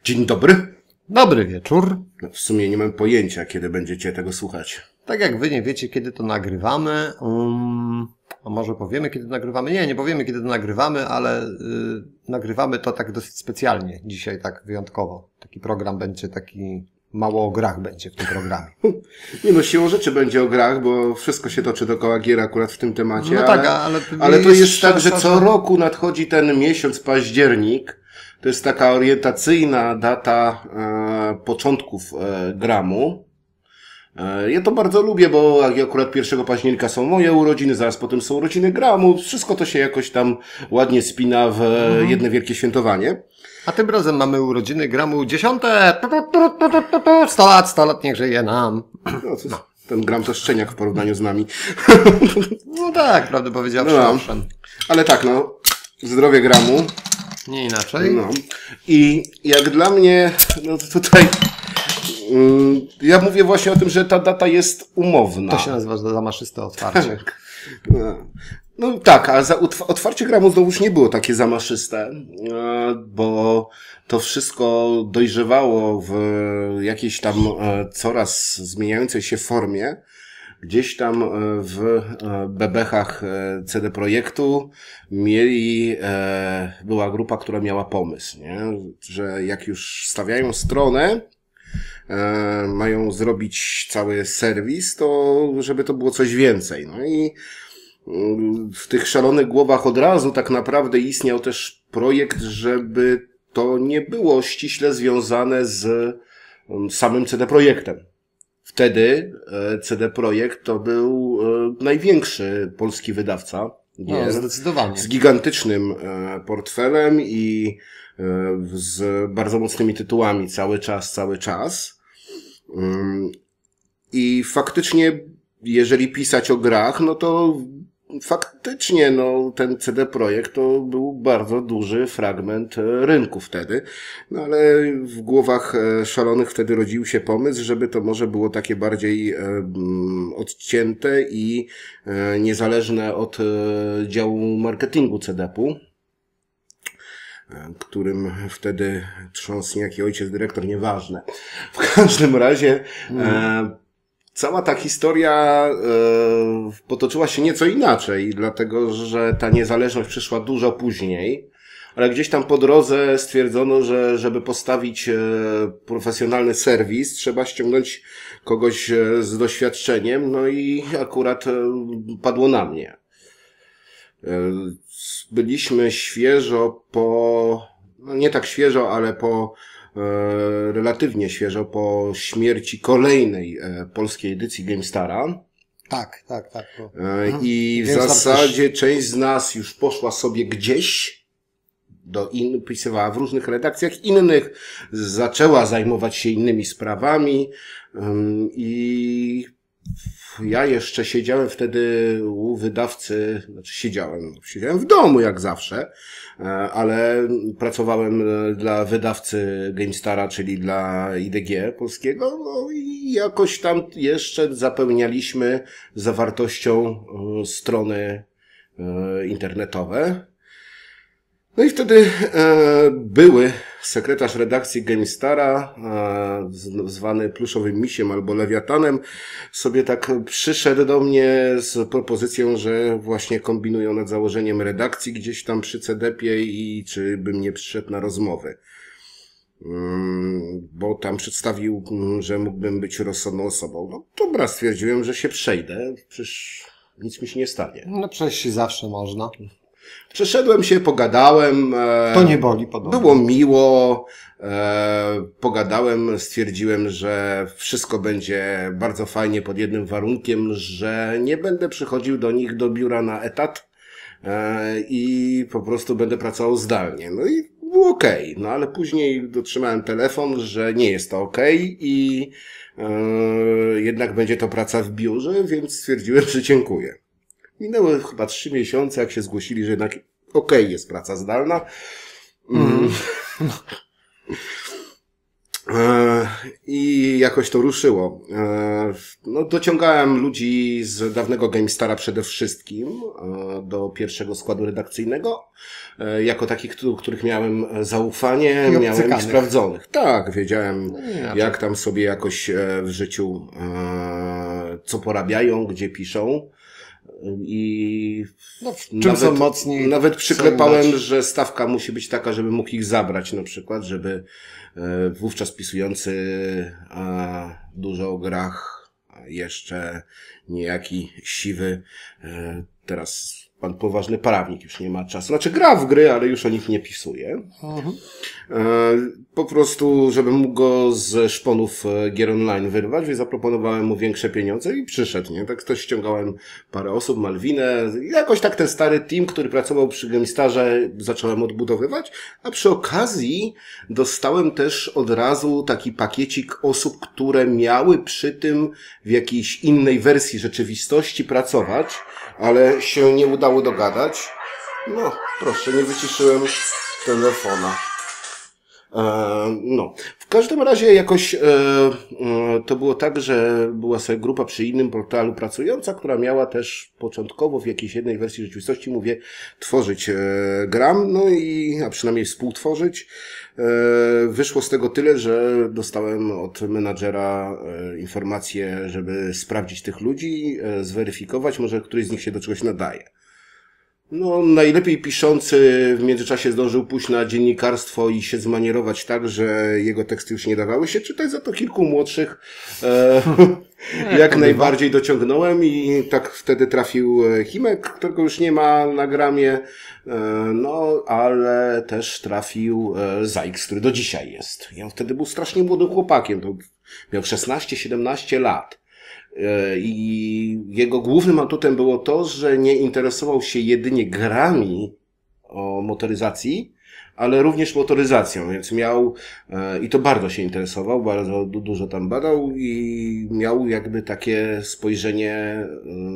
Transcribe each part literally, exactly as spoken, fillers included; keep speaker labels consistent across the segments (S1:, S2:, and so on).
S1: Dzień dobry.
S2: Dobry wieczór.
S1: No, w sumie nie mam pojęcia, kiedy będziecie tego słuchać.
S2: Tak jak wy nie wiecie, kiedy to nagrywamy, um, a może powiemy, kiedy to nagrywamy? Nie, nie powiemy, kiedy to nagrywamy, ale y, nagrywamy to tak dosyć specjalnie. Dzisiaj tak wyjątkowo. Taki program będzie taki, mało o grach będzie w tym programie.
S1: Nie no, siłą rzeczy będzie o grach, bo wszystko się toczy dookoła gier akurat w tym temacie.
S2: No
S1: ale,
S2: tak, ale,
S1: ale to jest tak, że
S2: szansa,
S1: co roku nadchodzi ten miesiąc, październik. To jest taka orientacyjna data e, początków e, gramu. E, ja to bardzo lubię, bo akurat pierwszego października są moje urodziny, zaraz potem są urodziny gramu. Wszystko to się jakoś tam ładnie spina w mhm. jedno wielkie świętowanie.
S2: A tym razem mamy urodziny gramu dziesiąte. Sto lat, sto lat niech żyje nam.
S1: No, to, ten gram to szczeniak w porównaniu z nami.
S2: No tak, prawdę powiedziawszy.
S1: No, ale tak, no, zdrowie gramu.
S2: Nie inaczej.
S1: No. I jak dla mnie, no to tutaj, mm, ja mówię właśnie o tym, że ta data jest umowna.
S2: To się nazywa zamaszyste otwarcie.
S1: No. No tak, a za otwarcie gramu znowuż nie było takie zamaszyste, bo to wszystko dojrzewało w jakiejś tam coraz zmieniającej się formie. Gdzieś tam w bebechach C D Projektu mieli, była grupa, która miała pomysł, nie? Że jak już stawiają stronę, mają zrobić cały serwis, to żeby to było coś więcej. No i w tych szalonych głowach od razu tak naprawdę istniał też projekt, żeby to nie było ściśle związane z samym C D Projektem. Wtedy C D Projekt to był największy polski wydawca gier.
S2: No, zdecydowanie.
S1: Z gigantycznym portfelem i z bardzo mocnymi tytułami cały czas, cały czas. I faktycznie, jeżeli pisać o grach, no to faktycznie, no, ten C D Projekt to był bardzo duży fragment rynku wtedy. No, ale w głowach szalonych wtedy rodził się pomysł, żeby to może było takie bardziej e, odcięte i e, niezależne od e, działu marketingu C D P-u, e, którym wtedy trząsł niejaki ojciec dyrektor, nieważne. W każdym razie e, cała ta historia e, potoczyła się nieco inaczej, dlatego że ta niezależność przyszła dużo później, ale gdzieś tam po drodze stwierdzono, że żeby postawić e, profesjonalny serwis, trzeba ściągnąć kogoś e, z doświadczeniem, no i akurat e, padło na mnie. E, byliśmy świeżo po, no nie tak świeżo, ale po relatywnie świeżo po śmierci kolejnej polskiej edycji GameStara.
S2: Tak, tak, tak. Bo...
S1: I w GameStar zasadzie też... część z nas już poszła sobie gdzieś, do in... pisywała w różnych redakcjach innych, zaczęła zajmować się innymi sprawami i ja jeszcze siedziałem wtedy u wydawcy, znaczy siedziałem, siedziałem w domu jak zawsze, ale pracowałem dla wydawcy GameStara, czyli dla I D G polskiego, no i jakoś tam jeszcze zapełnialiśmy zawartością strony internetowe. No i wtedy e, były sekretarz redakcji GameStara, e, zwany Pluszowym Misiem albo Lewiatanem, sobie tak przyszedł do mnie z propozycją, że właśnie kombinują nad założeniem redakcji gdzieś tam przy C D P-ie i czy bym nie przyszedł na rozmowy. Mm, bo tam przedstawił, że mógłbym być rozsądną osobą. No dobra, stwierdziłem, że się przejdę, przecież nic mi się nie stanie.
S2: No przecież się zawsze można.
S1: Przeszedłem się, pogadałem.
S2: To nie boli podobno.
S1: Było miło. E, pogadałem, stwierdziłem, że wszystko będzie bardzo fajnie pod jednym warunkiem, że nie będę przychodził do nich do biura na etat e, i po prostu będę pracował zdalnie. No i było okej. Okay. No ale później dotrzymałem telefon, że nie jest to okej okay i e, jednak będzie to praca w biurze, więc stwierdziłem, że dziękuję. Minęły chyba trzy miesiące, jak się zgłosili, że jednak okej, okay, jest praca zdalna. Mm. E, I jakoś to ruszyło. E, no, dociągałem ludzi z dawnego GameStara przede wszystkim do pierwszego składu redakcyjnego, jako takich, których miałem zaufanie,
S2: I
S1: miałem ich sprawdzonych. Tak, wiedziałem,
S2: no,
S1: jak tam sobie jakoś w życiu, co porabiają, gdzie piszą. I
S2: no, w czym
S1: nawet,
S2: są mocni,
S1: nawet przyklepałem, że stawka musi być taka, żeby mógł ich zabrać na przykład, żeby wówczas pisujący dużo o grach, jeszcze niejaki siwy, teraz pan poważny prawnik już nie ma czasu. Znaczy gra w gry, ale już o nich nie pisuje. Mhm. Po prostu, żebym mógł go z szponów gier online wyrwać, więc zaproponowałem mu większe pieniądze i przyszedł, nie? Tak też ściągałem parę osób, Malwinę, jakoś tak ten stary team, który pracował przy GameStarze, zacząłem odbudowywać, a przy okazji dostałem też od razu taki pakiecik osób, które miały przy tym w jakiejś innej wersji rzeczywistości pracować, ale się nie udało dogadać. No, proszę, nie wyciszyłem telefona. E, no, w każdym razie jakoś e, e, to było tak, że była sobie grupa przy innym portalu pracująca, która miała też początkowo w jakiejś jednej wersji rzeczywistości, mówię, tworzyć e, gram, no i, a przynajmniej współtworzyć. E, wyszło z tego tyle, że dostałem od menadżera e, informację, żeby sprawdzić tych ludzi, e, zweryfikować, może któryś z nich się do czegoś nadaje. No, najlepiej piszący w międzyczasie zdążył pójść na dziennikarstwo i się zmanierować tak, że jego teksty już nie dawały się czytać, za to kilku młodszych e, jak najbardziej dociągnąłem i tak wtedy trafił Himek, którego już nie ma na gramie, e, no, ale też trafił e, Zajks, który do dzisiaj jest. I on wtedy był strasznie młodym chłopakiem, to miał szesnaście siedemnaście lat. I jego głównym atutem było to, że nie interesował się jedynie grami o motoryzacji, ale również motoryzacją, więc miał, i to bardzo się interesował, bardzo dużo tam badał i miał jakby takie spojrzenie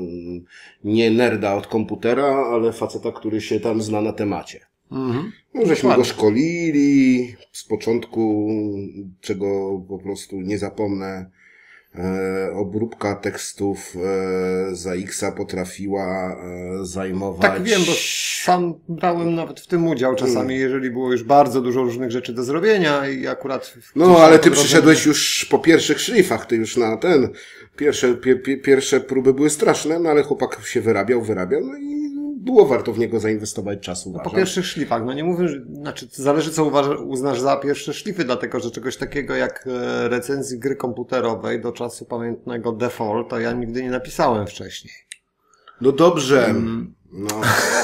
S1: nie nerda od komputera, ale faceta, który się tam zna na temacie. Mhm. No, żeśmy go szkolili z początku, czego po prostu nie zapomnę. E, obróbka tekstów e, Zaiksa potrafiła e, zajmować...
S2: Tak wiem, bo sam brałem nawet w tym udział czasami, hmm. jeżeli było już bardzo dużo różnych rzeczy do zrobienia i akurat...
S1: No, ale ty przyszedłeś już po pierwszych szlifach, ty już na ten... Pierwsze, pie, pie, pierwsze próby były straszne, no ale chłopak się wyrabiał, wyrabiał, no i było warto w niego zainwestować czasu.
S2: No, po pierwszych szlifach, no nie mówię, że, znaczy zależy co uważa, uznasz za pierwsze szlify, dlatego że czegoś takiego jak recenzji gry komputerowej do czasu pamiętnego Default, to ja nigdy nie napisałem wcześniej.
S1: No dobrze. Hmm. No.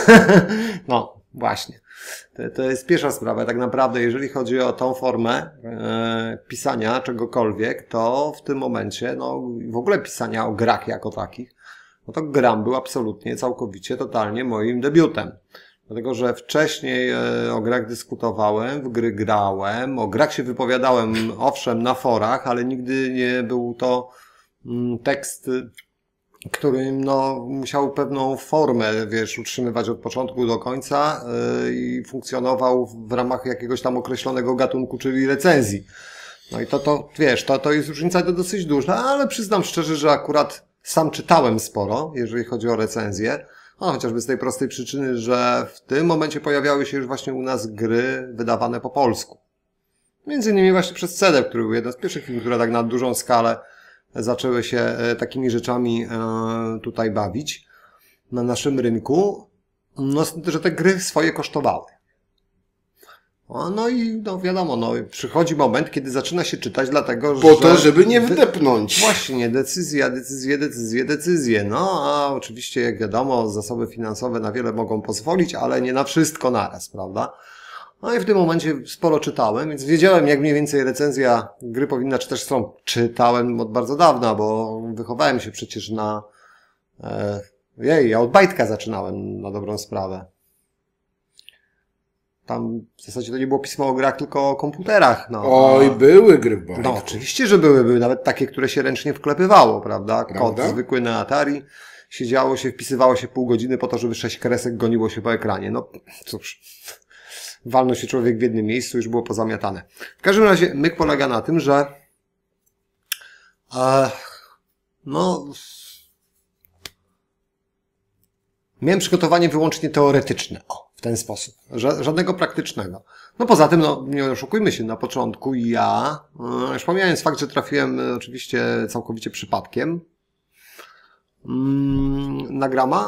S2: No, właśnie. To, to jest pierwsza sprawa. Tak naprawdę, jeżeli chodzi o tą formę e, pisania czegokolwiek, to w tym momencie, no w ogóle pisania o grach jako takich, no to Gram był absolutnie, całkowicie, totalnie moim debiutem. Dlatego, że wcześniej o grach dyskutowałem, w gry grałem, o grach się wypowiadałem, owszem, na forach, ale nigdy nie był to tekst, który no, musiał pewną formę, wiesz, utrzymywać od początku do końca i funkcjonował w ramach jakiegoś tam określonego gatunku, czyli recenzji. No i to, to wiesz, to, to jest różnica dosyć duża, ale przyznam szczerze, że akurat sam czytałem sporo, jeżeli chodzi o recenzje, no, chociażby z tej prostej przyczyny, że w tym momencie pojawiały się już właśnie u nas gry wydawane po polsku. Między innymi właśnie przez C D, który był jeden z pierwszych filmów, które tak na dużą skalę zaczęły się takimi rzeczami tutaj bawić na naszym rynku, no, że te gry swoje kosztowały. No i no wiadomo, no przychodzi moment, kiedy zaczyna się czytać, dlatego,
S1: że... Po to, żeby nie wdepnąć.
S2: Właśnie, decyzja, decyzje, decyzje, decyzje. No a oczywiście, jak wiadomo, zasoby finansowe na wiele mogą pozwolić, ale nie na wszystko naraz, prawda? No i w tym momencie sporo czytałem, więc wiedziałem, jak mniej więcej recenzja gry powinna czytać. Zresztą czytałem od bardzo dawna, bo wychowałem się przecież na... E, jej, ja od Bajtka zaczynałem, na dobrą sprawę. Tam w zasadzie to nie było pismo o grach, tylko o komputerach. No.
S1: Oj, były gry w Bajtku.
S2: No oczywiście, że były. Były nawet takie, które się ręcznie wklepywało, prawda? Kod prawda? Zwykły na Atari. Siedziało się, wpisywało się pół godziny po to, żeby sześć kresek goniło się po ekranie. No cóż, walnął się człowiek w jednym miejscu, już było pozamiatane. W każdym razie myk polega na tym, że e, no, miałem przygotowanie wyłącznie teoretyczne. O, w ten sposób. Żadnego praktycznego. No poza tym, no, nie oszukujmy się, na początku ja, już pomijając fakt, że trafiłem oczywiście całkowicie przypadkiem na Grama,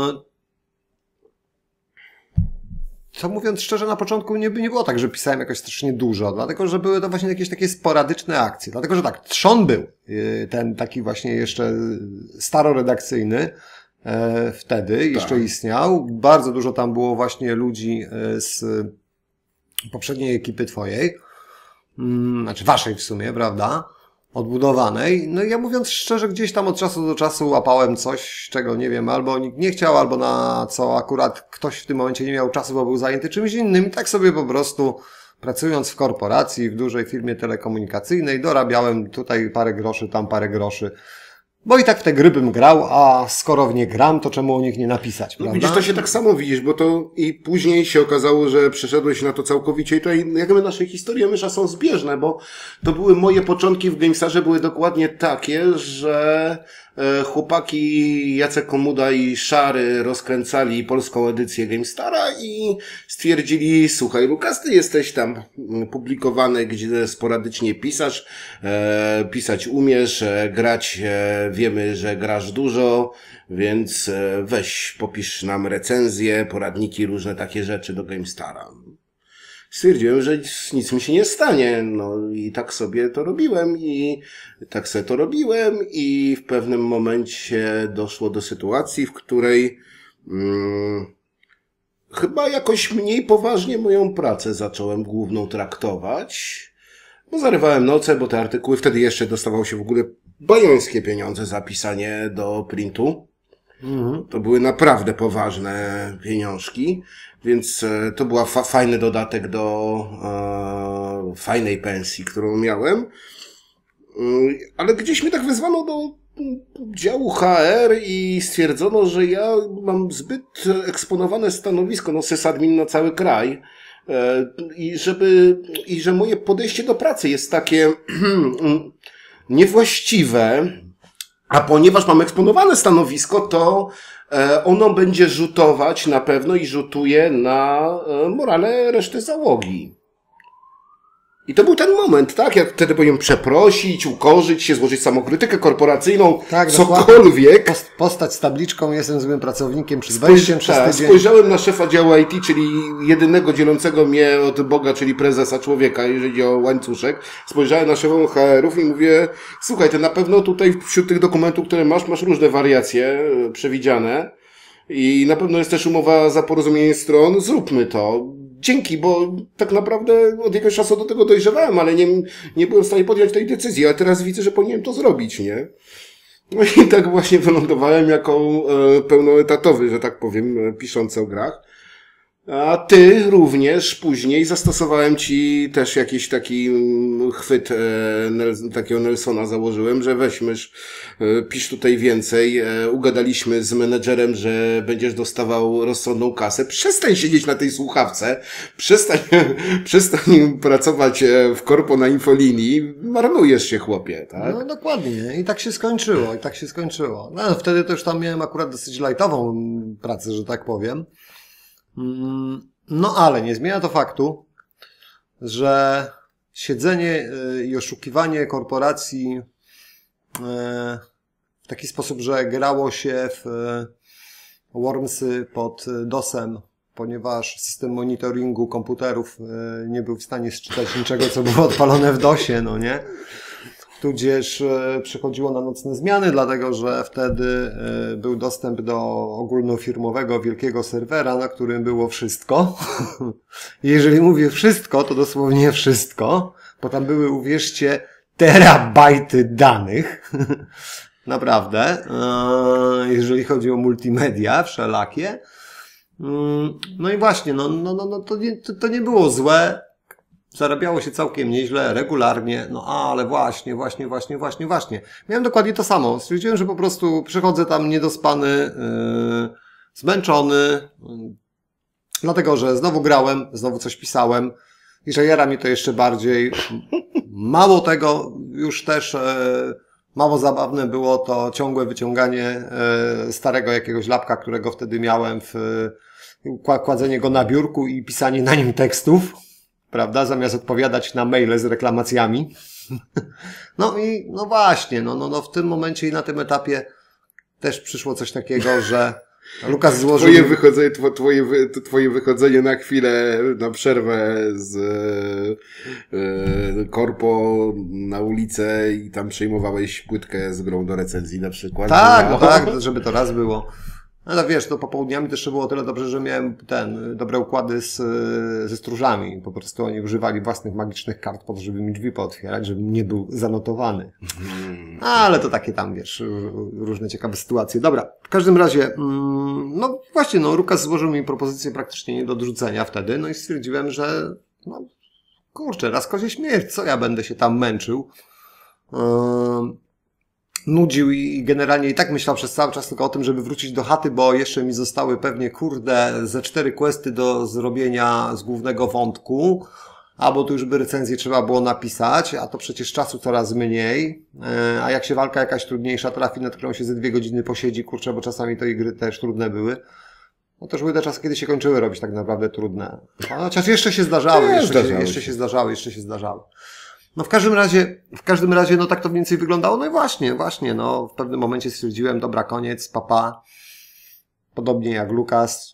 S2: co mówiąc szczerze, na początku nie, nie było tak, że pisałem jakoś strasznie dużo, dlatego, że były to właśnie jakieś takie sporadyczne akcje. Dlatego, że tak, trzon był, ten taki właśnie jeszcze staroredakcyjny, e, wtedy tak. Jeszcze istniał. Bardzo dużo tam było właśnie ludzi z poprzedniej ekipy twojej, znaczy waszej w sumie, prawda? Odbudowanej. No i ja mówiąc szczerze, gdzieś tam od czasu do czasu łapałem coś, czego nie wiem, albo nikt nie chciał, albo na co akurat ktoś w tym momencie nie miał czasu, bo był zajęty czymś innym. I tak sobie po prostu pracując w korporacji, w dużej firmie telekomunikacyjnej, dorabiałem tutaj parę groszy, tam parę groszy. Bo i tak w te gry bym grał, a skoro w nie gram, to czemu o nich nie napisać, prawda?
S1: No widzisz, to się tak samo widzisz, bo to i później się okazało, że przeszedłeś na to całkowicie i tutaj jakby nasze historie mysza są zbieżne, bo to były moje początki w Gamestarze, były dokładnie takie, że chłopaki Jacek Komuda i Szary rozkręcali polską edycję Gamestara i stwierdzili, słuchaj Lukas, ty jesteś tam publikowany, gdzie sporadycznie pisasz, e, pisać umiesz, e, grać e, wiemy, że grasz dużo, więc e, weź, popisz nam recenzje, poradniki, różne takie rzeczy do Gamestara. Stwierdziłem, że nic mi się nie stanie, no i tak sobie to robiłem i tak sobie to robiłem i w pewnym momencie doszło do sytuacji, w której hmm, chyba jakoś mniej poważnie moją pracę zacząłem główną traktować, bo zarywałem noce, bo te artykuły, wtedy jeszcze dostawało się w ogóle bajońskie pieniądze za pisanie do printu. Mhm. To były naprawdę poważne pieniążki, więc to była fa- fajny dodatek do e, fajnej pensji, którą miałem. E, ale gdzieś mnie tak wezwano do działu H R i stwierdzono, że ja mam zbyt eksponowane stanowisko, no sysadmin na cały kraj. E, I żeby, i że moje podejście do pracy jest takie niewłaściwe. A ponieważ mam eksponowane stanowisko, to ono będzie rzutować na pewno i rzutuje na morale reszty załogi. I to był ten moment, tak? Ja wtedy powinien przeprosić, ukorzyć się, złożyć samokrytykę korporacyjną, tak, cokolwiek.
S2: Post, postać z tabliczką, jestem złym pracownikiem przed wejściem przez
S1: tak,
S2: tydzień.
S1: Spojrzałem na szefa działu I T, czyli jedynego dzielącego mnie od Boga, czyli prezesa człowieka, jeżeli chodzi o łańcuszek. Spojrzałem na szefową H R-ów i mówię, słuchaj, ty na pewno tutaj wśród tych dokumentów, które masz, masz różne wariacje przewidziane i na pewno jest też umowa za porozumienie stron, zróbmy to. Dzięki, bo tak naprawdę od jakiegoś czasu do tego dojrzewałem, ale nie, nie byłem w stanie podjąć tej decyzji, a teraz widzę, że powinienem to zrobić, nie? No i tak właśnie wylądowałem jako e, pełnoetatowy, że tak powiem, e, piszący o grach. A ty również później zastosowałem ci też jakiś taki chwyt e, Nel- takiego Nelsona założyłem, że weźmiesz, e, pisz tutaj więcej, e, ugadaliśmy z menedżerem, że będziesz dostawał rozsądną kasę. Przestań siedzieć na tej słuchawce, przestań, przestań pracować w korpo na infolinii, marnujesz się, chłopie, tak?
S2: No dokładnie. I tak się skończyło, i tak się skończyło. No, wtedy też tam miałem akurat dosyć lajtową pracę, że tak powiem. No ale nie zmienia to faktu, że siedzenie i oszukiwanie korporacji w taki sposób, że grało się w Wormsy pod dosem, ponieważ system monitoringu komputerów nie był w stanie sczytać niczego, co było odpalone w dosie, no nie? Tudzież przychodziło na nocne zmiany, dlatego że wtedy był dostęp do ogólnofirmowego wielkiego serwera, na którym było wszystko. Jeżeli mówię wszystko, to dosłownie wszystko, bo tam były, uwierzcie, terabajty danych. Naprawdę. Jeżeli chodzi o multimedia wszelakie. No i właśnie, no, no, no, no to, nie, to, to nie było złe. Zarabiało się całkiem nieźle, regularnie, no ale właśnie, właśnie, właśnie, właśnie, właśnie. Miałem dokładnie to samo. Stwierdziłem, że po prostu przychodzę tam niedospany, yy, zmęczony, yy, dlatego, że znowu grałem, znowu coś pisałem i że jara mi to jeszcze bardziej. Mało tego, już też yy, Mało zabawne było to ciągłe wyciąganie e, starego jakiegoś lapka, którego wtedy miałem, w, e, kładzenie go na biurku i pisanie na nim tekstów, prawda, zamiast odpowiadać na maile z reklamacjami. No i no właśnie, no, no, no w tym momencie i na tym etapie też przyszło coś takiego, że Lukas złożył...
S1: Twoje wychodzenie, twoje, twoje wychodzenie na chwilę, na przerwę z e, korpo na ulicę i tam przejmowałeś płytkę z grą do recenzji na przykład.
S2: Tak, no tak, żeby to raz było. Ale wiesz, to popołudniami też było o tyle dobrze, że miałem ten, dobre układy z, ze stróżami. Po prostu oni używali własnych magicznych kart po to, żeby mi drzwi pootwierać, żebym nie był zanotowany. Ale to takie tam, wiesz, różne ciekawe sytuacje. Dobra, w każdym razie, no właśnie, no Lukas złożył mi propozycję praktycznie nie do odrzucenia wtedy, no i stwierdziłem, że no kurczę, raz kozie śmierć, co ja będę się tam męczył. Nudził i generalnie i tak myślał przez cały czas tylko o tym, żeby wrócić do chaty, bo jeszcze mi zostały pewnie, kurde, ze cztery questy do zrobienia z głównego wątku, albo tu już by recenzję trzeba było napisać, a to przecież czasu coraz mniej, a jak się walka jakaś trudniejsza trafi, nad którą się ze dwie godziny posiedzi, kurczę, bo czasami to igry też trudne były. No też były te czasy, kiedy się kończyły robić tak naprawdę trudne. Chociaż jeszcze się zdarzały,
S1: Nie,
S2: jeszcze,
S1: zdarzały
S2: się, jeszcze
S1: się.
S2: się zdarzały, jeszcze się zdarzały. No w każdym razie, w każdym razie, no tak to mniej więcej wyglądało. No i właśnie, właśnie, no w pewnym momencie stwierdziłem, dobra, koniec, papa. Podobnie jak Lukas.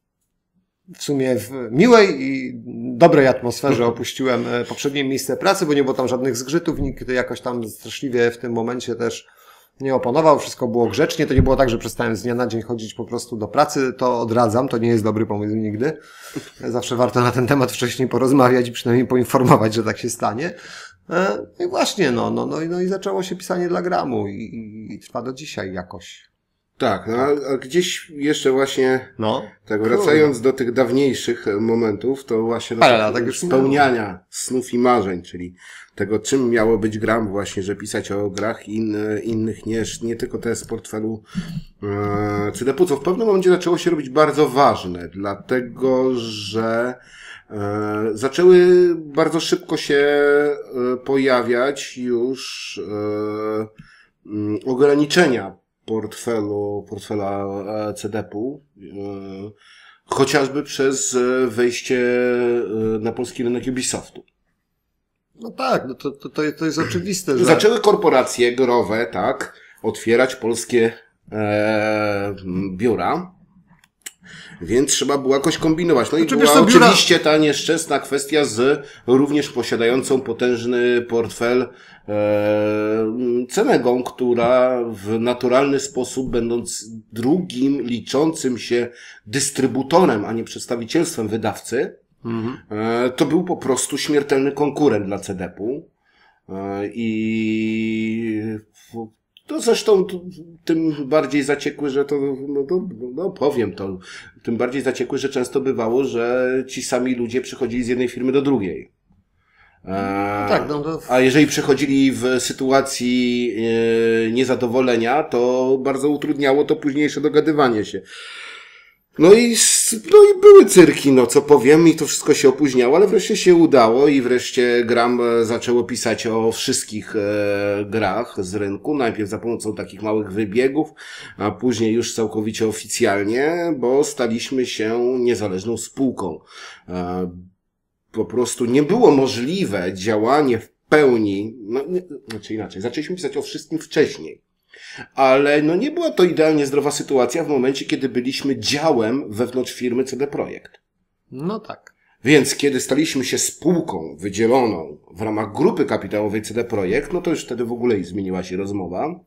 S2: W sumie w miłej i dobrej atmosferze opuściłem poprzednie miejsce pracy, bo nie było tam żadnych zgrzytów, nikt jakoś tam straszliwie w tym momencie też nie oponował, wszystko było grzecznie, to nie było tak, że przestałem z dnia na dzień chodzić po prostu do pracy, to odradzam, to nie jest dobry pomysł nigdy. Zawsze warto na ten temat wcześniej porozmawiać i przynajmniej poinformować, że tak się stanie. No i właśnie, no, no, no, no i zaczęło się pisanie dla Gramu i, i, i trwa do dzisiaj jakoś.
S1: Tak, no a, a gdzieś jeszcze właśnie,
S2: No.
S1: tak wracając do tych dawniejszych momentów, to właśnie do
S2: Ale
S1: tego
S2: tak już
S1: spełniania snów i marzeń, czyli tego, czym miało być Gram właśnie, że pisać o grach i in, innych, nie, nie tylko te z portfelu e, C D P, co w pewnym momencie zaczęło się robić bardzo ważne, dlatego, że e, zaczęły bardzo szybko się e, pojawiać już e, m, ograniczenia portfelu, portfela C D P u, e, chociażby przez wejście e, na polski rynek Ubisoftu.
S2: No tak, no to, to, to, to jest oczywiste, że...
S1: Zaczęły korporacje growe, tak, otwierać polskie e, biura, więc trzeba było jakoś kombinować. No i
S2: Znaczy,
S1: była
S2: wiesz, to biura-
S1: oczywiście ta nieszczęsna kwestia z również posiadającą potężny portfel e, Cenegą, która w naturalny sposób, będąc drugim liczącym się dystrybutorem, a nie przedstawicielstwem wydawcy,
S2: Mhm.
S1: e, to był po prostu śmiertelny konkurent dla C D P u. E, I to zresztą t- tym bardziej zaciekły, że to, no, no, no powiem to, tym bardziej zaciekły, że często bywało, że ci sami ludzie przychodzili z jednej firmy do drugiej. E,
S2: tak, no to-
S1: A jeżeli przychodzili w sytuacji e, niezadowolenia, to bardzo utrudniało to późniejsze dogadywanie się. No i, s- no i były cyrki, no co powiem, i to wszystko się opóźniało, ale wreszcie się udało i wreszcie Gram e, zaczęło pisać o wszystkich e, grach z rynku, najpierw za pomocą takich małych wybiegów, a później już całkowicie oficjalnie, bo staliśmy się niezależną spółką. E, po prostu nie było możliwe działanie w pełni, no nie, znaczy inaczej, zaczęliśmy pisać o wszystkim wcześniej. Ale no nie była to idealnie zdrowa sytuacja w momencie, kiedy byliśmy działem wewnątrz firmy C D Projekt.
S2: No tak.
S1: Więc kiedy staliśmy się spółką wydzieloną w ramach grupy kapitałowej C D Projekt, no to już wtedy w ogóle zmieniła się rozmowa.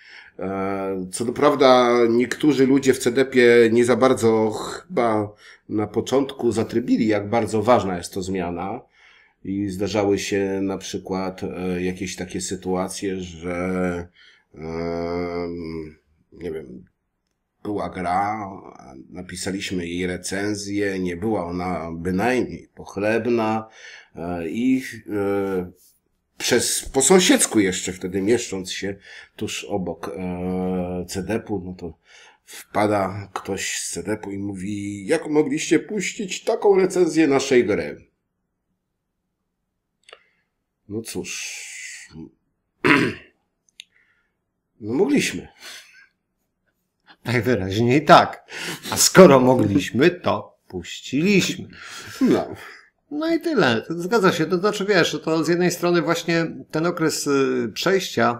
S1: E, Co do prawda niektórzy ludzie w C D P ie nie za bardzo chyba na początku zatrybili, jak bardzo ważna jest to zmiana. I zdarzały się na przykład e, jakieś takie sytuacje, że Ehm, nie wiem, była gra, napisaliśmy jej recenzję, nie była ona bynajmniej pochlebna e, i e, przez, po sąsiedzku jeszcze wtedy mieszcząc się tuż obok e, C D P u, no to wpada ktoś z C D P u i mówi, jak mogliście puścić taką recenzję naszej gry? No cóż... No mogliśmy.
S2: Najwyraźniej tak. A skoro mogliśmy, to puściliśmy.
S1: No.
S2: No i tyle. Zgadza się. To znaczy, wiesz, to z jednej strony właśnie ten okres przejścia,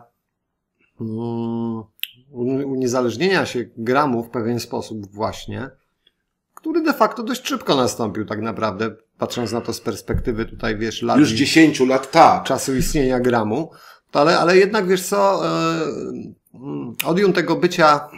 S2: uniezależnienia się gramu w pewien sposób właśnie, który de facto dość szybko nastąpił tak naprawdę, patrząc na to z perspektywy tutaj, wiesz, lat.
S1: Już dziesięciu lat, tak.
S2: Czasu istnienia gramu. To ale, ale jednak, wiesz co, odium tego bycia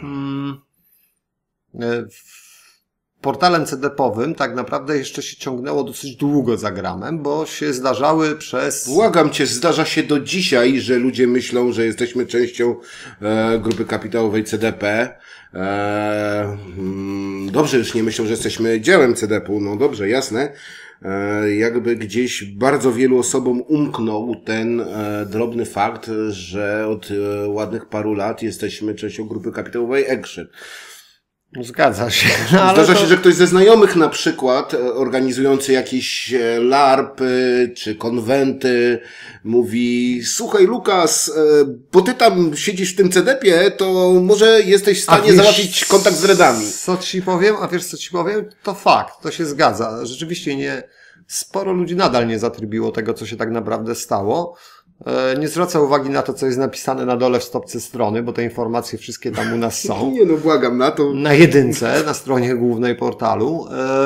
S2: portalem C D-powym tak naprawdę jeszcze się ciągnęło dosyć długo za gramem, bo się zdarzały przez...
S1: Błagam cię, zdarza się do dzisiaj, że ludzie myślą, że jesteśmy częścią e, grupy kapitałowej C D P. E, mm, dobrze, już nie myślą, że jesteśmy dziełem C D P-u, no dobrze, jasne. E, jakby gdzieś bardzo wielu osobom umknął ten e, drobny fakt, że od e, ładnych paru lat jesteśmy częścią grupy kapitałowej Action.
S2: Zgadza się. No, ale
S1: Zdarza
S2: to...
S1: się, że ktoś ze znajomych na przykład organizujący jakieś larpy czy konwenty mówi: słuchaj Lukas, bo ty tam siedzisz w tym C D P-ie, to może jesteś w stanie wiesz, załatwić kontakt z redami.
S2: Co ci powiem? A wiesz co ci powiem? To fakt, to się zgadza. Rzeczywiście nie, sporo ludzi nadal nie zatrybiło tego, co się tak naprawdę stało. Nie zwraca uwagi na to, co jest napisane na dole w stopce strony, bo te informacje wszystkie tam u nas są.
S1: Nie no, błagam, na to.
S2: Na jedynce, na stronie głównej portalu.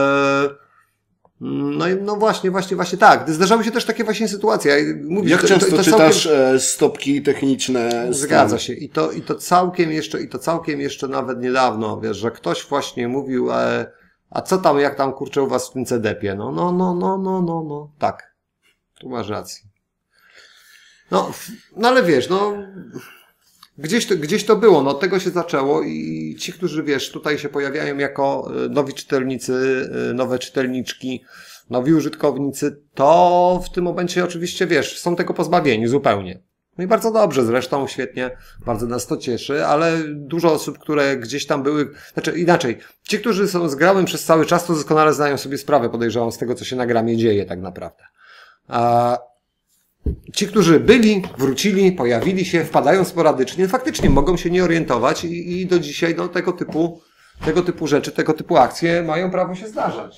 S2: No i no właśnie, właśnie, właśnie tak. Zdarzały się też takie właśnie sytuacje. Mówisz,
S1: Jak
S2: to,
S1: często
S2: to, to
S1: czytasz
S2: całkiem...
S1: stopki techniczne?
S2: Zgadza się. I to, i to całkiem jeszcze, i to całkiem jeszcze nawet niedawno, wiesz, że ktoś właśnie mówił, e, a co tam, jak tam kurczę u was w tym C D P-ie? No, no, no, no, no, no, no. Tak. Tu masz rację. No, no ale wiesz, no, gdzieś to, gdzieś to było, no od tego się zaczęło i ci, którzy wiesz, tutaj się pojawiają jako nowi czytelnicy, nowe czytelniczki, nowi użytkownicy, to w tym momencie oczywiście wiesz, są tego pozbawieni zupełnie. No i bardzo dobrze zresztą, świetnie, bardzo nas to cieszy, ale dużo osób, które gdzieś tam były, znaczy inaczej, ci, którzy są z gramem przez cały czas, to doskonale zdają sobie sprawę, podejrzewam, z tego, co się na gramie dzieje tak naprawdę. A ci, którzy byli, wrócili, pojawili się, wpadają sporadycznie, faktycznie mogą się nie orientować i, i do dzisiaj no, tego typu, tego typu rzeczy, tego typu akcje mają prawo się zdarzać.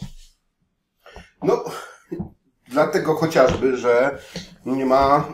S1: No, dlatego chociażby, że nie ma,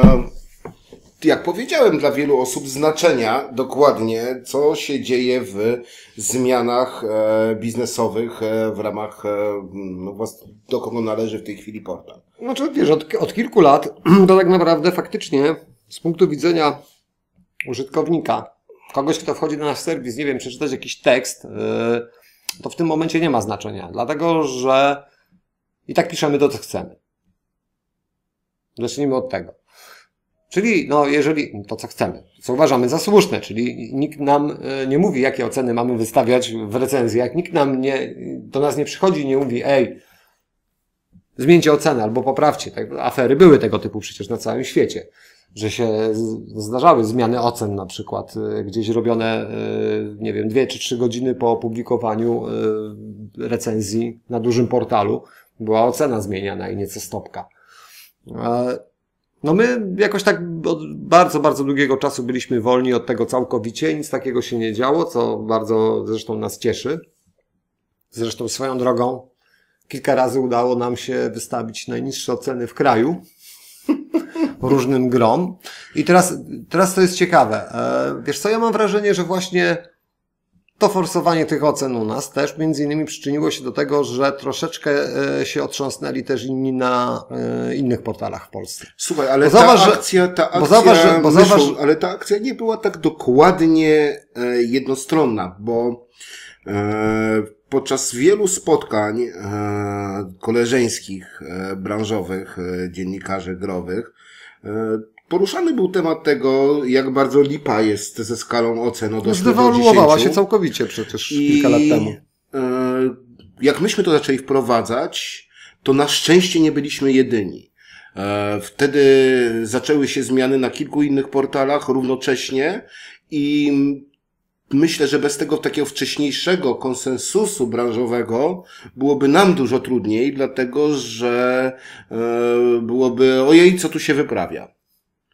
S1: e, jak powiedziałem, dla wielu osób znaczenia dokładnie, co się dzieje w zmianach e, biznesowych e, w ramach, e, no, do kogo należy w tej chwili portal.
S2: Znaczy, wiesz, od, od kilku lat to tak naprawdę faktycznie z punktu widzenia użytkownika, kogoś, kto wchodzi na nasz serwis, nie wiem, przeczytać jakiś tekst, yy, to w tym momencie nie ma znaczenia, dlatego, że i tak piszemy to, co chcemy. Zacznijmy od tego. Czyli, no, jeżeli to, co chcemy, co uważamy za słuszne, czyli nikt nam nie mówi, jakie oceny mamy wystawiać w recenzjach, nikt nam nie, do nas nie przychodzi i nie mówi, ej, zmieńcie ocenę albo poprawcie. Tak, afery były tego typu przecież na całym świecie, że się zdarzały zmiany ocen na przykład gdzieś robione, nie wiem, dwie czy trzy godziny po opublikowaniu recenzji na dużym portalu. Była ocena zmieniana i nieco stopka. No my jakoś tak od bardzo, bardzo długiego czasu byliśmy wolni od tego całkowicie. Nic takiego się nie działo, co bardzo zresztą nas cieszy. Zresztą swoją drogą kilka razy udało nam się wystawić najniższe oceny w kraju różnym grom. I teraz, teraz to jest ciekawe. Wiesz co, ja mam wrażenie, że właśnie to forsowanie tych ocen u nas też między innymi przyczyniło się do tego, że troszeczkę się otrząsnęli też inni na innych portalach w Polsce.
S1: Słuchaj, ale ta
S2: zauważ,
S1: akcja, ta akcja,
S2: bo zauważ, bo
S1: myślą,
S2: zauważ,
S1: ale ta akcja nie była tak dokładnie jednostronna, bo podczas wielu spotkań koleżeńskich, branżowych, dziennikarzy growych, poruszany był temat tego, jak bardzo lipa jest ze skalą ocen od ośmiu do dziesięciu.
S2: Zdewaluowała się całkowicie przecież I kilka lat temu.
S1: Jak myśmy to zaczęli wprowadzać, to na szczęście nie byliśmy jedyni. Wtedy zaczęły się zmiany na kilku innych portalach równocześnie i myślę, że bez tego takiego wcześniejszego konsensusu branżowego byłoby nam dużo trudniej, dlatego że byłoby ojej, co tu się wyprawia.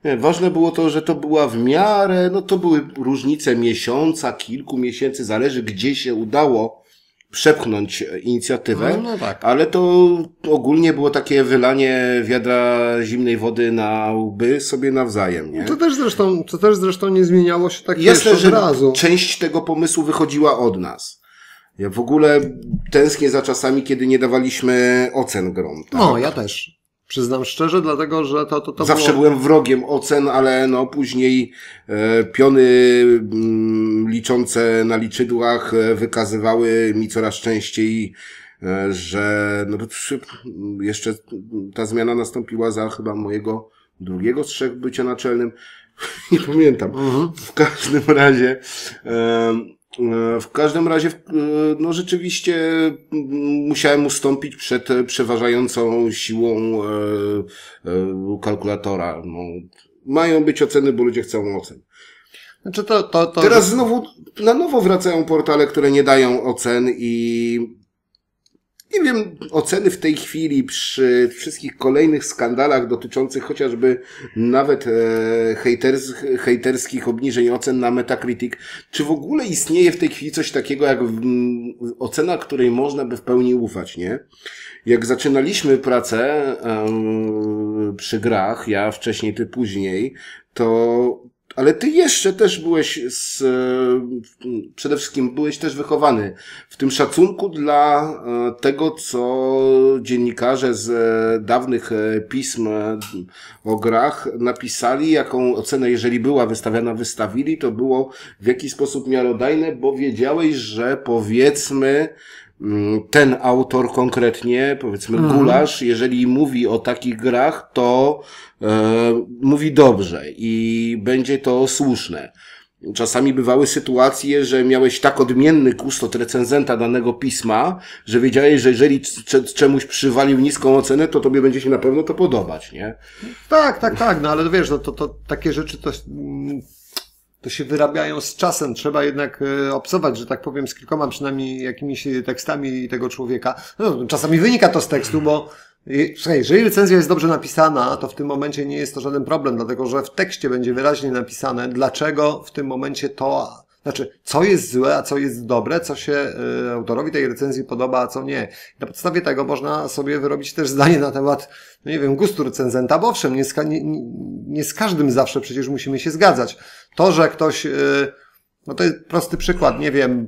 S1: Nie, ważne było to, że to była w miarę, no to były różnice miesiąca, kilku miesięcy, zależy gdzie się udało przepchnąć inicjatywę,
S2: No, no tak.
S1: ale to ogólnie było takie wylanie wiadra zimnej wody na łby sobie nawzajem, nie?
S2: To też zresztą, to też zresztą nie zmieniało się tak
S1: Jasne,
S2: wiesz,
S1: że
S2: od razu.
S1: część tego pomysłu wychodziła od nas. Ja w ogóle tęsknię za czasami, kiedy nie dawaliśmy ocen grom. Tak?
S2: No, ja też. Przyznam szczerze, dlatego, że to, to, to
S1: Zawsze
S2: było...
S1: byłem wrogiem ocen, ale no później e, piony mm, liczące na liczydłach e, wykazywały mi coraz częściej, e, że no, przy, jeszcze ta zmiana nastąpiła za chyba mojego drugiego z trzech bycia naczelnym. Nie pamiętam.
S2: Mhm.
S1: W każdym razie e, W każdym razie, no rzeczywiście musiałem ustąpić przed przeważającą siłą kalkulatora. No, mają być oceny, bo ludzie chcą ocen.
S2: Znaczy to, to, to...
S1: Teraz znowu na nowo wracają portale, które nie dają ocen i nie wiem, oceny w tej chwili przy wszystkich kolejnych skandalach dotyczących chociażby nawet e, hejters, hejterskich obniżeń ocen na Metacritic, czy w ogóle istnieje w tej chwili coś takiego jak m, ocena, której można by w pełni ufać, nie? Jak zaczynaliśmy pracę e, przy grach, ja wcześniej, ty później, to ale ty jeszcze też byłeś z, przede wszystkim byłeś też wychowany w tym szacunku dla tego, co dziennikarze z dawnych pism o grach napisali, jaką ocenę, jeżeli była wystawiana, wystawili, to było w jakiś sposób miarodajne, bo wiedziałeś, że powiedzmy ten autor konkretnie, powiedzmy mhm. Gulasz, jeżeli mówi o takich grach, to e, mówi dobrze i będzie to słuszne. Czasami bywały sytuacje, że miałeś tak odmienny gust od recenzenta danego pisma, że wiedziałeś, że jeżeli czemuś przywalił niską ocenę, to tobie będzie się na pewno to podobać, nie?
S2: Tak, tak, tak, no ale wiesz, no to, to takie rzeczy to... to się wyrabiają z czasem. Trzeba jednak obcować, że tak powiem, z kilkoma przynajmniej jakimiś tekstami tego człowieka. No, czasami wynika to z tekstu, bo słuchaj, jeżeli recenzja jest dobrze napisana, to w tym momencie nie jest to żaden problem, dlatego że w tekście będzie wyraźnie napisane, dlaczego w tym momencie to, znaczy, co jest złe, a co jest dobre, co się y, autorowi tej recenzji podoba, a co nie. Na podstawie tego można sobie wyrobić też zdanie na temat, no nie wiem, gustu recenzenta, bo owszem, nie z, nie, nie z każdym zawsze przecież musimy się zgadzać. To, że ktoś, y, no to jest prosty przykład, nie wiem,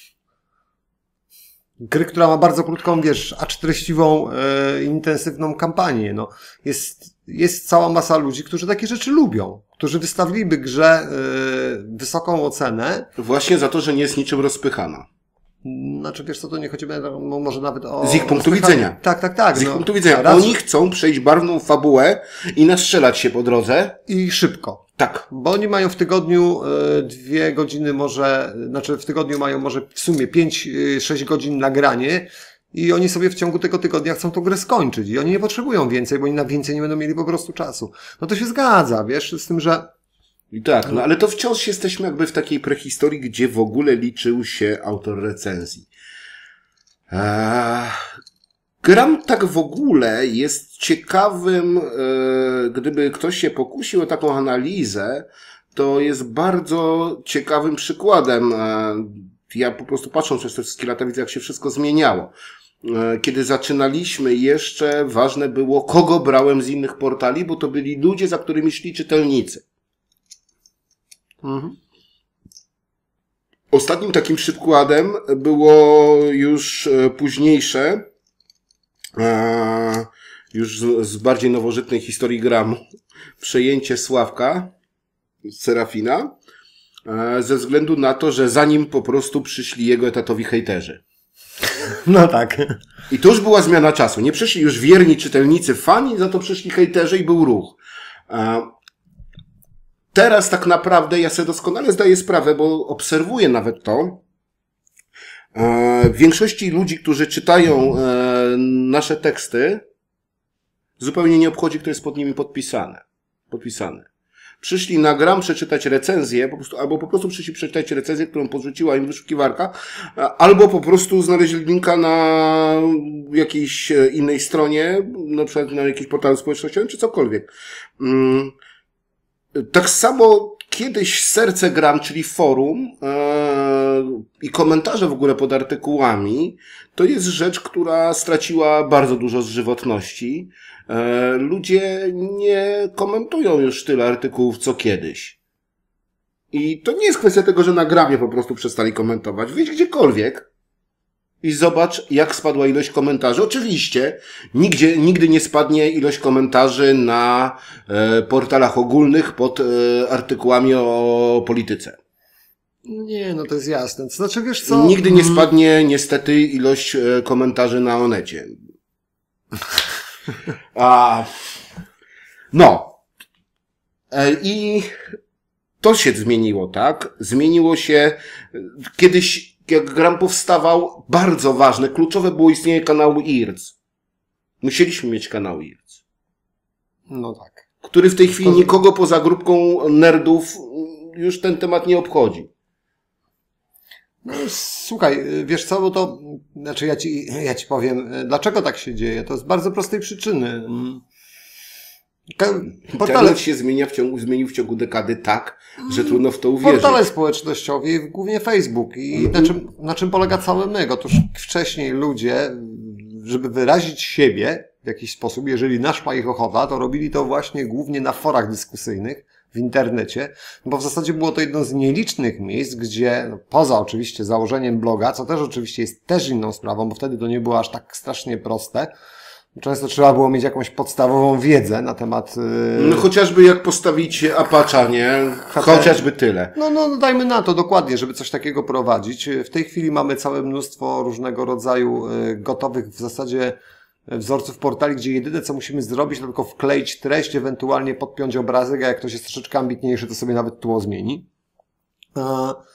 S2: gry, która ma bardzo krótką, wiesz, acz treściwą, y, intensywną kampanię, no, jest, jest cała masa ludzi, którzy takie rzeczy lubią, którzy wystawiliby grze y, wysoką ocenę.
S1: Właśnie za to, że nie jest niczym rozpychana.
S2: Znaczy, wiesz co, to nie choćby, no, może nawet o...
S1: Z ich punktu widzenia.
S2: Tak, tak, tak.
S1: Z ich
S2: no,
S1: punktu widzenia.
S2: raz...
S1: Oni chcą przejść barwną fabułę i nastrzelać się po drodze.
S2: I szybko.
S1: Tak.
S2: Bo oni mają w tygodniu y, dwie godziny może, znaczy w tygodniu mają może w sumie pięć, y, sześć godzin na granie i oni sobie w ciągu tego tygodnia chcą tą grę skończyć i oni nie potrzebują więcej, bo oni na więcej nie będą mieli po prostu czasu. No to się zgadza, wiesz, z tym, że...
S1: I tak, no ale to wciąż jesteśmy jakby w takiej prehistorii, gdzie w ogóle liczył się autor recenzji. Eee, gram tak w ogóle jest ciekawym, e, gdyby ktoś się pokusił o taką analizę, to jest bardzo ciekawym przykładem. E, ja po prostu patrząc przez te wszystkie lata widzę, jak się wszystko zmieniało. E, kiedy zaczynaliśmy jeszcze ważne było, kogo brałem z innych portali, bo to byli ludzie, za którymi szli czytelnicy. Mhm. Ostatnim takim przykładem było już późniejsze, e, już z, z bardziej nowożytnej historii gramu, przejęcie Sławka z Serafina, e, ze względu na to, że za nim po prostu przyszli jego etatowi hejterzy.
S2: No tak.
S1: I to już była zmiana czasu. Nie przyszli już wierni czytelnicy, fani, za to przyszli hejterzy i był ruch. E, Teraz tak naprawdę ja sobie doskonale zdaję sprawę, bo obserwuję nawet to. E, w większości ludzi, którzy czytają e, nasze teksty, zupełnie nie obchodzi, kto jest pod nimi podpisane. Podpisany. Przyszli na gram przeczytać recenzję, po prostu, albo po prostu przyszli przeczytać recenzję, którą podrzuciła im wyszukiwarka, albo po prostu znaleźli linka na jakiejś innej stronie, na przykład na jakimś portalu społecznościowym, czy cokolwiek. Mm. Tak samo kiedyś Serce Gram, czyli forum e, i komentarze w ogóle pod artykułami, to jest rzecz, która straciła bardzo dużo z żywotności. E, ludzie nie komentują już tyle artykułów, co kiedyś. I to nie jest kwestia tego, że na Gramie po prostu przestali komentować. Wyjdź gdziekolwiek i zobacz, jak spadła ilość komentarzy. Oczywiście, nigdzie, nigdy nie spadnie ilość komentarzy na e, portalach ogólnych pod e, artykułami o polityce.
S2: Nie, no to jest jasne. To znaczy, wiesz co?
S1: Nigdy nie spadnie niestety ilość e, komentarzy na Onecie. A, no. E, I to się zmieniło, tak? Zmieniło się kiedyś, jak Gram powstawał, bardzo ważne, kluczowe było istnienie kanału I R C. Musieliśmy mieć kanał I R C.
S2: No tak.
S1: Który w tej chwili nikogo poza grupką nerdów już ten temat nie obchodzi.
S2: No, słuchaj, wiesz co, bo to, znaczy ja ci, ja ci powiem, dlaczego tak się dzieje. To z bardzo prostej przyczyny.
S1: Portale... Internet się zmienia w ciągu, zmienił w ciągu dekady tak, że trudno w to uwierzyć.
S2: Portale społecznościowe, głównie Facebook. I na czym, na czym polega cały myk? Otóż wcześniej ludzie, żeby wyrazić siebie w jakiś sposób, jeżeli naszła ich ochota, to robili to właśnie głównie na forach dyskusyjnych w internecie, bo w zasadzie było to jedno z nielicznych miejsc, gdzie no, poza oczywiście założeniem bloga, co też oczywiście jest też inną sprawą, bo wtedy to nie było aż tak strasznie proste. Często trzeba było mieć jakąś podstawową wiedzę na temat... Yy...
S1: No chociażby jak postawić Apache'a, nie? Chociażby tyle.
S2: No, no, no dajmy na to dokładnie, żeby coś takiego prowadzić. W tej chwili mamy całe mnóstwo różnego rodzaju yy, gotowych w zasadzie wzorców portali, gdzie jedyne co musimy zrobić to tylko wkleić treść, ewentualnie podpiąć obrazek, a jak ktoś jest troszeczkę ambitniejszy, to sobie nawet tło zmieni. Yy...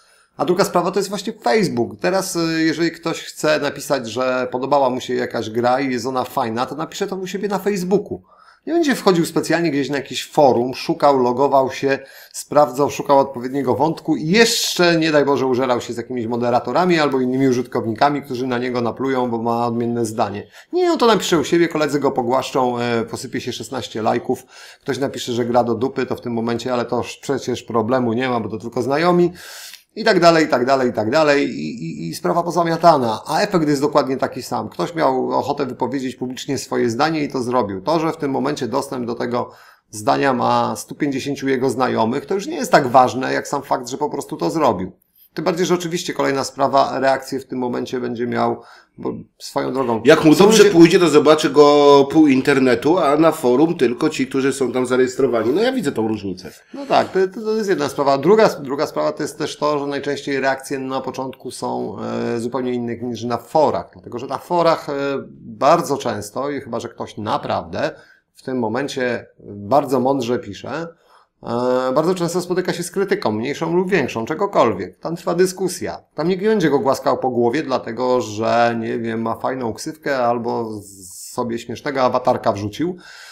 S2: A druga sprawa to jest właśnie Facebook. Teraz, jeżeli ktoś chce napisać, że podobała mu się jakaś gra i jest ona fajna, to napisze to u siebie na Facebooku. Nie będzie wchodził specjalnie gdzieś na jakiś forum, szukał, logował się, sprawdzał, szukał odpowiedniego wątku i jeszcze, nie daj Boże, użerał się z jakimiś moderatorami albo innymi użytkownikami, którzy na niego naplują, bo ma odmienne zdanie. Nie, on to napisze u siebie, koledzy go pogłaszczą, posypie się szesnaście lajków, ktoś napisze, że gra do dupy, to w tym momencie, ale to przecież problemu nie ma, bo to tylko znajomi. I tak dalej, i tak dalej, i tak dalej. I, i, i sprawa pozamiatana. A efekt jest dokładnie taki sam. Ktoś miał ochotę wypowiedzieć publicznie swoje zdanie i to zrobił. To, że w tym momencie dostęp do tego zdania ma stu pięćdziesięciu jego znajomych, to już nie jest tak ważne, jak sam fakt, że po prostu to zrobił. Tym bardziej, że oczywiście kolejna sprawa, reakcję w tym momencie będzie miał, bo swoją drogą.
S1: Jak mu dobrze
S2: ludzie...
S1: pójdzie, to zobaczy go pół internetu, a na forum tylko ci, którzy są tam zarejestrowani. No ja widzę tą różnicę.
S2: No tak, to, to jest jedna sprawa. Druga, druga sprawa to jest też to, że najczęściej reakcje na początku są e, zupełnie inne niż na forach. Dlatego, że na forach e, bardzo często, i chyba, że ktoś naprawdę w tym momencie bardzo mądrze pisze, bardzo często spotyka się z krytyką, mniejszą lub większą, czegokolwiek. Tam trwa dyskusja. Tam nikt nie będzie go głaskał po głowie, dlatego że, nie wiem, ma fajną ksywkę albo sobie śmiesznego awatarka wrzucił.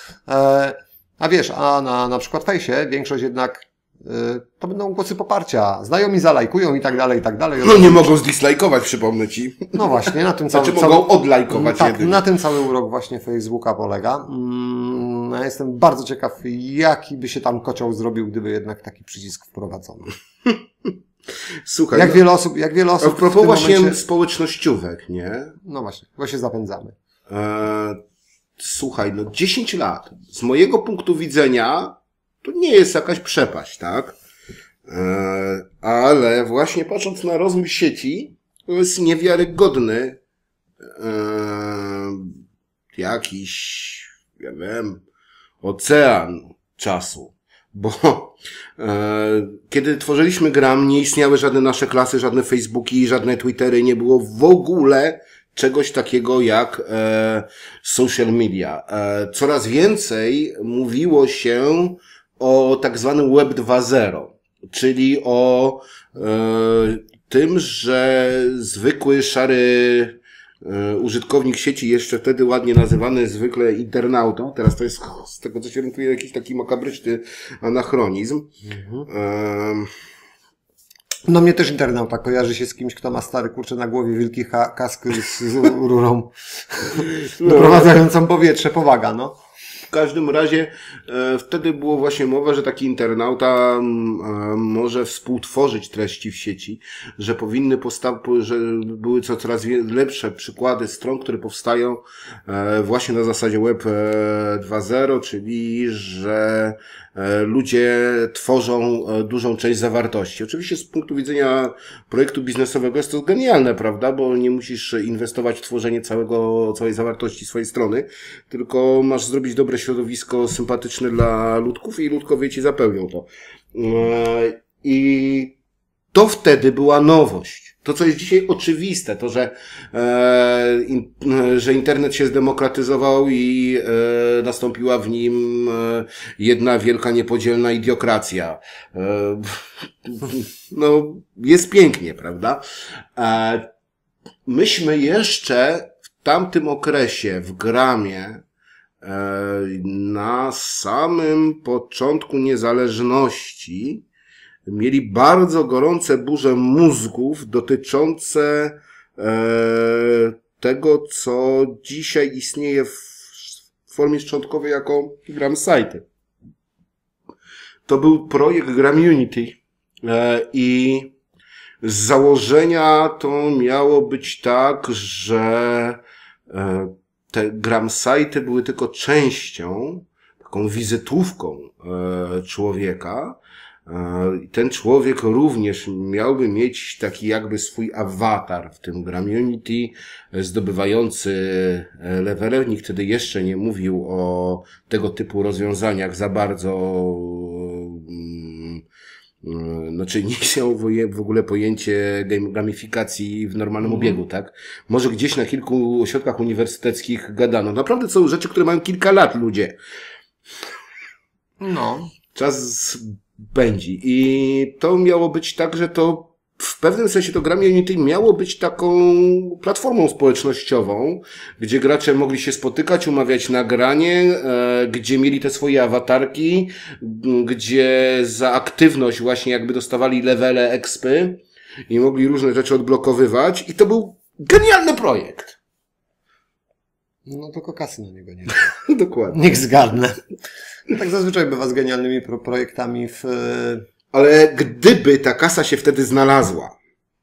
S2: A wiesz, a na, na przykład fejsie większość jednak to będą głosy poparcia. Znajomi zalajkują i tak dalej, i tak dalej.
S1: No nie mogą zdislajkować, przypomnę ci.
S2: No właśnie, na tym cały...
S1: Znaczy
S2: cały...
S1: mogą odlajkować.
S2: Tak,
S1: jedynie.
S2: na tym cały urok właśnie Facebooka polega. Mm, ja jestem bardzo ciekaw, jaki by się tam kocioł zrobił, gdyby jednak taki przycisk wprowadzono.
S1: Słuchaj.
S2: Jak
S1: no,
S2: wiele osób, jak wiele osób
S1: a propos
S2: w
S1: właśnie
S2: momencie...
S1: społecznościówek, nie?
S2: No właśnie, bo się zapędzamy.
S1: Eee, słuchaj, no dziesięć lat. Z mojego punktu widzenia to nie jest jakaś przepaść, tak? Eee, ale właśnie patrząc na rozwój sieci, to jest niewiarygodny eee, jakiś, ja wiem, ocean czasu. Bo e, kiedy tworzyliśmy Gram, nie istniały żadne nasze klasy, żadne Facebooki, żadne Twittery, nie było w ogóle czegoś takiego jak e, social media. E, coraz więcej mówiło się o tak zwanym Web dwa zero, czyli o e, tym, że zwykły, szary e, użytkownik sieci, jeszcze wtedy ładnie nazywany zwykle internautą, teraz to jest z tego co się orientuje jakiś taki makabryczny anachronizm. Mhm. E,
S2: No mnie też internauta kojarzy się z kimś, kto ma stary kurczę na głowie wielki ha- kask z, z rurą
S1: no.
S2: doprowadzającą powietrze, powaga, no.
S1: W każdym razie e, wtedy było właśnie mowa, że taki internauta e, może współtworzyć treści w sieci, że powinny postaw, że były co coraz lepsze przykłady stron, które powstają e, właśnie na zasadzie Web dwa zero, czyli że e, ludzie tworzą e, dużą część zawartości. Oczywiście z punktu widzenia projektu biznesowego jest to genialne, prawda, bo nie musisz inwestować w tworzenie całego, całej zawartości swojej strony, tylko masz zrobić dobre środowisko sympatyczne dla ludków i ludkowie ci zapełnią to. I to wtedy była nowość. To, co jest dzisiaj oczywiste, to, że, e, in, że internet się zdemokratyzował i e, nastąpiła w nim e, jedna wielka, niepodzielna idiokracja. E, no, jest pięknie, prawda? E, myśmy jeszcze w tamtym okresie w Gramie na samym początku niezależności mieli bardzo gorące burze mózgów dotyczące tego, co dzisiaj istnieje w formie szczątkowej jako Gramsite. To był projekt Gramunity i z założenia to miało być tak, że te Gramsite były tylko częścią, taką wizytówką e, człowieka. E, ten człowiek również miałby mieć taki jakby swój awatar w tym Gramunity, zdobywający levele. Nikt wtedy jeszcze nie mówił o tego typu rozwiązaniach za bardzo. Znaczy nie chciał w ogóle pojęcie gamifikacji w normalnym mm. obiegu, tak? Może gdzieś na kilku ośrodkach uniwersyteckich gadano. Naprawdę są rzeczy, które mają kilka lat, ludzie.
S2: No.
S1: Czas pędzi. I to miało być tak, że to w pewnym sensie to Gramunity miało być taką platformą społecznościową, gdzie gracze mogli się spotykać, umawiać nagranie, e, gdzie mieli te swoje awatarki, gdzie za aktywność właśnie jakby dostawali levele expy i mogli różne rzeczy odblokowywać i to był genialny projekt.
S2: No tylko kasy na niego nie
S1: ma. Dokładnie.
S2: Niech zgadnę. No tak zazwyczaj bywa z genialnymi pro projektami w...
S1: Ale gdyby ta kasa się wtedy znalazła,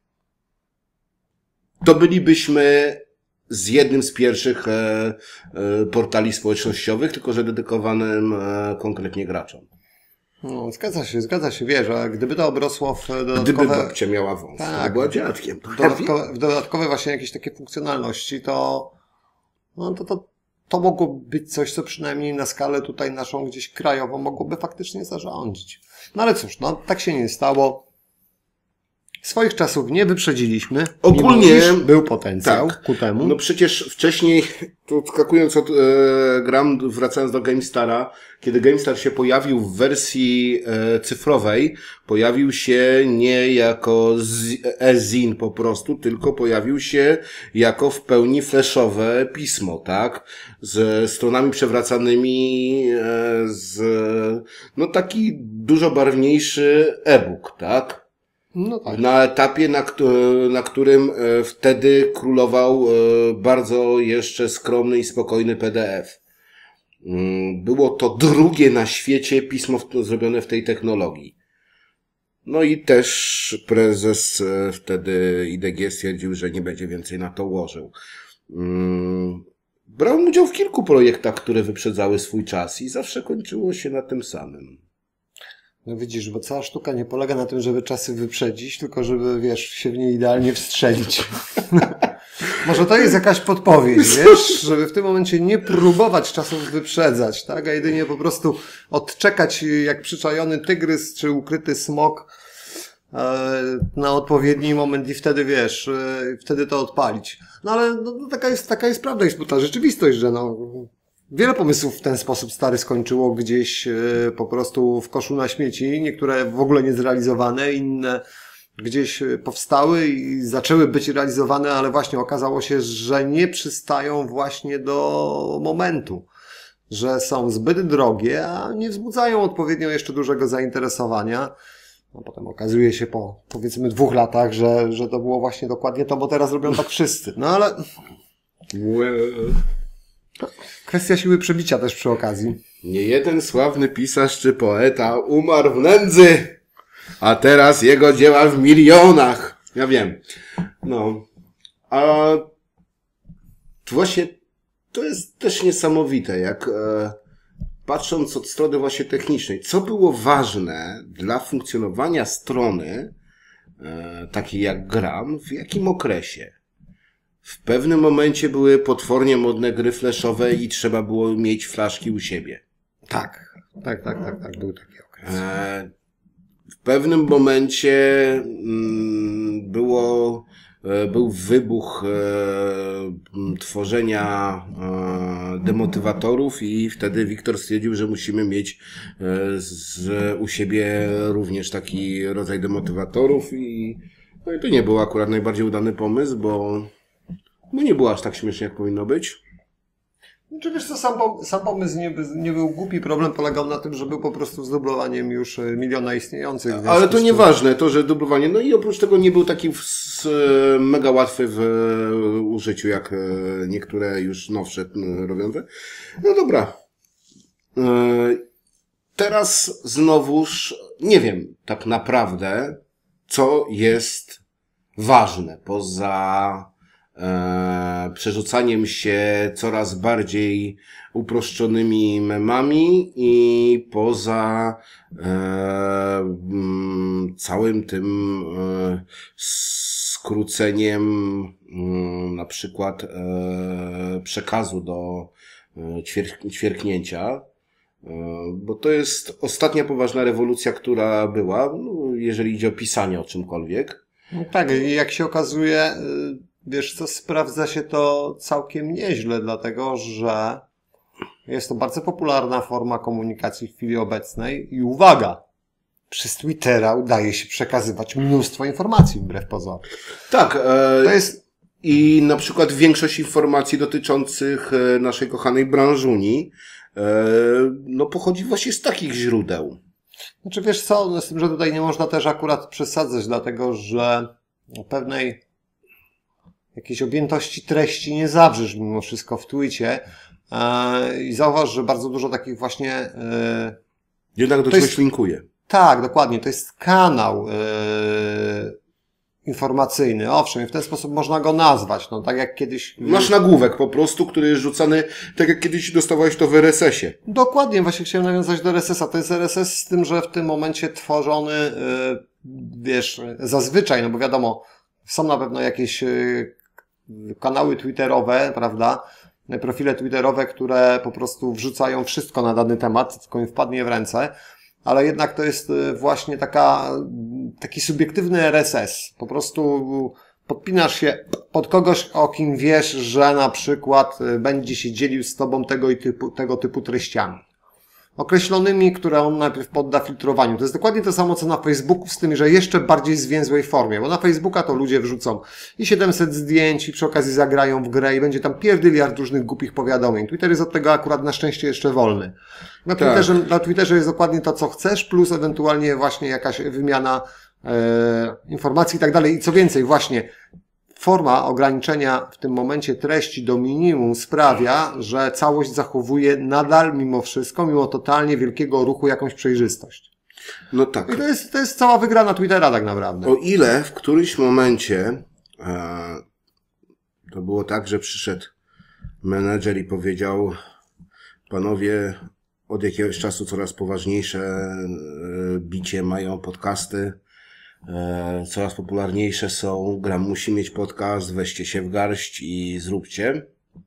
S1: to bylibyśmy z jednym z pierwszych e, e, portali społecznościowych, tylko że dedykowanym e, konkretnie graczom.
S2: No, zgadza się, zgadza się, wiesz, a gdyby to obrosło w dodatkowe...
S1: Gdyby babcia miała wąs,
S2: tak,
S1: to była dziadkiem.
S2: W dodatkowe, w dodatkowe właśnie jakieś takie funkcjonalności, to, no, to, to, to mogło być coś, co przynajmniej na skalę tutaj naszą gdzieś krajową mogłoby faktycznie zarządzić. No ale cóż, no tak się nie stało. Swoich czasów nie wyprzedziliśmy.
S1: Ogólnie
S2: był potencjał
S1: tak,
S2: ku temu.
S1: No przecież wcześniej, to odskakując od e, gram, wracając do GameStara, kiedy GameStar się pojawił w wersji e, cyfrowej, pojawił się nie jako e-zin po prostu, tylko pojawił się jako w pełni flashowe pismo, tak? Z stronami przewracanymi, e, z, no taki dużo barwniejszy e-book, tak?
S2: No tak.
S1: Na etapie, na, na którym wtedy królował bardzo jeszcze skromny i spokojny P D F. Było to drugie na świecie pismo zrobione w tej technologii. No i też prezes wtedy I D G stwierdził, że nie będzie więcej na to łożył. Brał udział w kilku projektach, które wyprzedzały swój czas i zawsze kończyło się na tym samym.
S2: No widzisz, bo cała sztuka nie polega na tym, żeby czasy wyprzedzić, tylko żeby, wiesz, się w nie idealnie wstrzelić. Może to jest jakaś podpowiedź, wiesz, żeby w tym momencie nie próbować czasów wyprzedzać, tak, a jedynie po prostu odczekać jak przyczajony tygrys czy ukryty smok na odpowiedni moment i wtedy, wiesz, wtedy to odpalić. No ale no, taka jest, taka jest prawda, jest ta rzeczywistość, że no... Wiele pomysłów w ten sposób stary skończyło gdzieś e, po prostu w koszu na śmieci. Niektóre w ogóle niezrealizowane, inne gdzieś powstały i zaczęły być realizowane, ale właśnie okazało się, że nie przystają właśnie do momentu. Że są zbyt drogie, a nie wzbudzają odpowiednio jeszcze dużego zainteresowania. No potem okazuje się po powiedzmy dwóch latach, że, że to było właśnie dokładnie to, bo teraz robią tak wszyscy. No ale...
S1: Well...
S2: Kwestia siły przebicia też przy okazji.
S1: Nie jeden sławny pisarz czy poeta umarł w nędzy, a teraz jego dzieła w milionach. Ja wiem. No. A właśnie to jest też niesamowite, jak e, patrząc od strony właśnie technicznej, co było ważne dla funkcjonowania strony e, takiej jak Gram, w jakim okresie. W pewnym momencie były potwornie modne gry flashowe i trzeba było mieć flaszki u siebie.
S2: Tak, tak, tak, tak, tak, był taki okres.
S1: E, w pewnym momencie mm, było, e, był wybuch e, tworzenia e, demotywatorów i wtedy Wiktor stwierdził, że musimy mieć e, z, u siebie również taki rodzaj demotywatorów i, no i to nie był akurat najbardziej udany pomysł, bo no nie było aż tak śmiesznie, jak powinno być.
S2: Czy wiesz co, sam, pom- sam pomysł nie, nie był głupi, problem polegał na tym, że był po prostu zdublowaniem już miliona istniejących.
S1: Ale to nieważne, to, że dublowanie, no i oprócz tego nie był taki w, s, mega łatwy w użyciu, jak niektóre już nowsze robiące. No dobra. Teraz znowuż nie wiem tak naprawdę, co jest ważne poza E, przerzucaniem się coraz bardziej uproszczonymi memami i poza e, m, całym tym e, skróceniem m, na przykład e, przekazu do e, ćwier- ćwierknięcia, e, bo to jest ostatnia poważna rewolucja, która była, no, jeżeli idzie o pisanie o czymkolwiek.
S2: No tak, i jak się okazuje, wiesz co, sprawdza się to całkiem nieźle, dlatego że jest to bardzo popularna forma komunikacji w chwili obecnej i uwaga, przez Twittera udaje się przekazywać mnóstwo informacji wbrew pozorom.
S1: Tak, e,
S2: to jest...
S1: i na przykład większość informacji dotyczących naszej kochanej branżuni e, no pochodzi właśnie z takich źródeł.
S2: Znaczy wiesz co, no z tym, że tutaj nie można też akurat przesadzać, dlatego że pewnej jakiejś objętości treści nie zawrzesz mimo wszystko w Twitcie. Yy, I zauważ, że bardzo dużo takich właśnie... Yy,
S1: Jednak do czegoś linkuje.
S2: Tak, dokładnie. To jest kanał yy, informacyjny. Owszem, i w ten sposób można go nazwać. No tak jak kiedyś...
S1: Masz nagłówek po prostu, który jest rzucany, tak jak kiedyś dostawałeś to w R S S ie.
S2: Dokładnie, właśnie chciałem nawiązać do R S S a. To jest R S S z tym, że w tym momencie tworzony, yy, wiesz, zazwyczaj, no bo wiadomo, są na pewno jakieś yy, kanały twitterowe, prawda, profile twitterowe, które po prostu wrzucają wszystko na dany temat, tylko im wpadnie w ręce, ale jednak to jest właśnie taka, taki subiektywny R S S. Po prostu podpinasz się pod kogoś, o kim wiesz, że na przykład będzie się dzielił z tobą tego i typu, tego typu treściami. Określonymi, które on najpierw podda filtrowaniu. To jest dokładnie to samo, co na Facebooku, z tym, że jeszcze bardziej zwięzłej formie, bo na Facebooka to ludzie wrzucą i siedemset zdjęć i przy okazji zagrają w grę i będzie tam pierdyliard różnych głupich powiadomień. Twitter jest od tego akurat na szczęście jeszcze wolny. Na Twitterze, tak. Na Twitterze jest dokładnie to, co chcesz, plus ewentualnie właśnie jakaś wymiana e, informacji i tak dalej. I co więcej, właśnie forma ograniczenia w tym momencie treści do minimum sprawia, że całość zachowuje nadal mimo wszystko, mimo totalnie wielkiego ruchu, jakąś przejrzystość.
S1: No tak.
S2: I to jest, to jest cała wygrana Twittera tak naprawdę.
S1: O ile w którymś momencie e, to było tak, że przyszedł menedżer i powiedział: panowie, od jakiegoś czasu coraz poważniejsze e, bicie mają podcasty. E, coraz popularniejsze są, Gram musi mieć podcast, weźcie się w garść i zróbcie.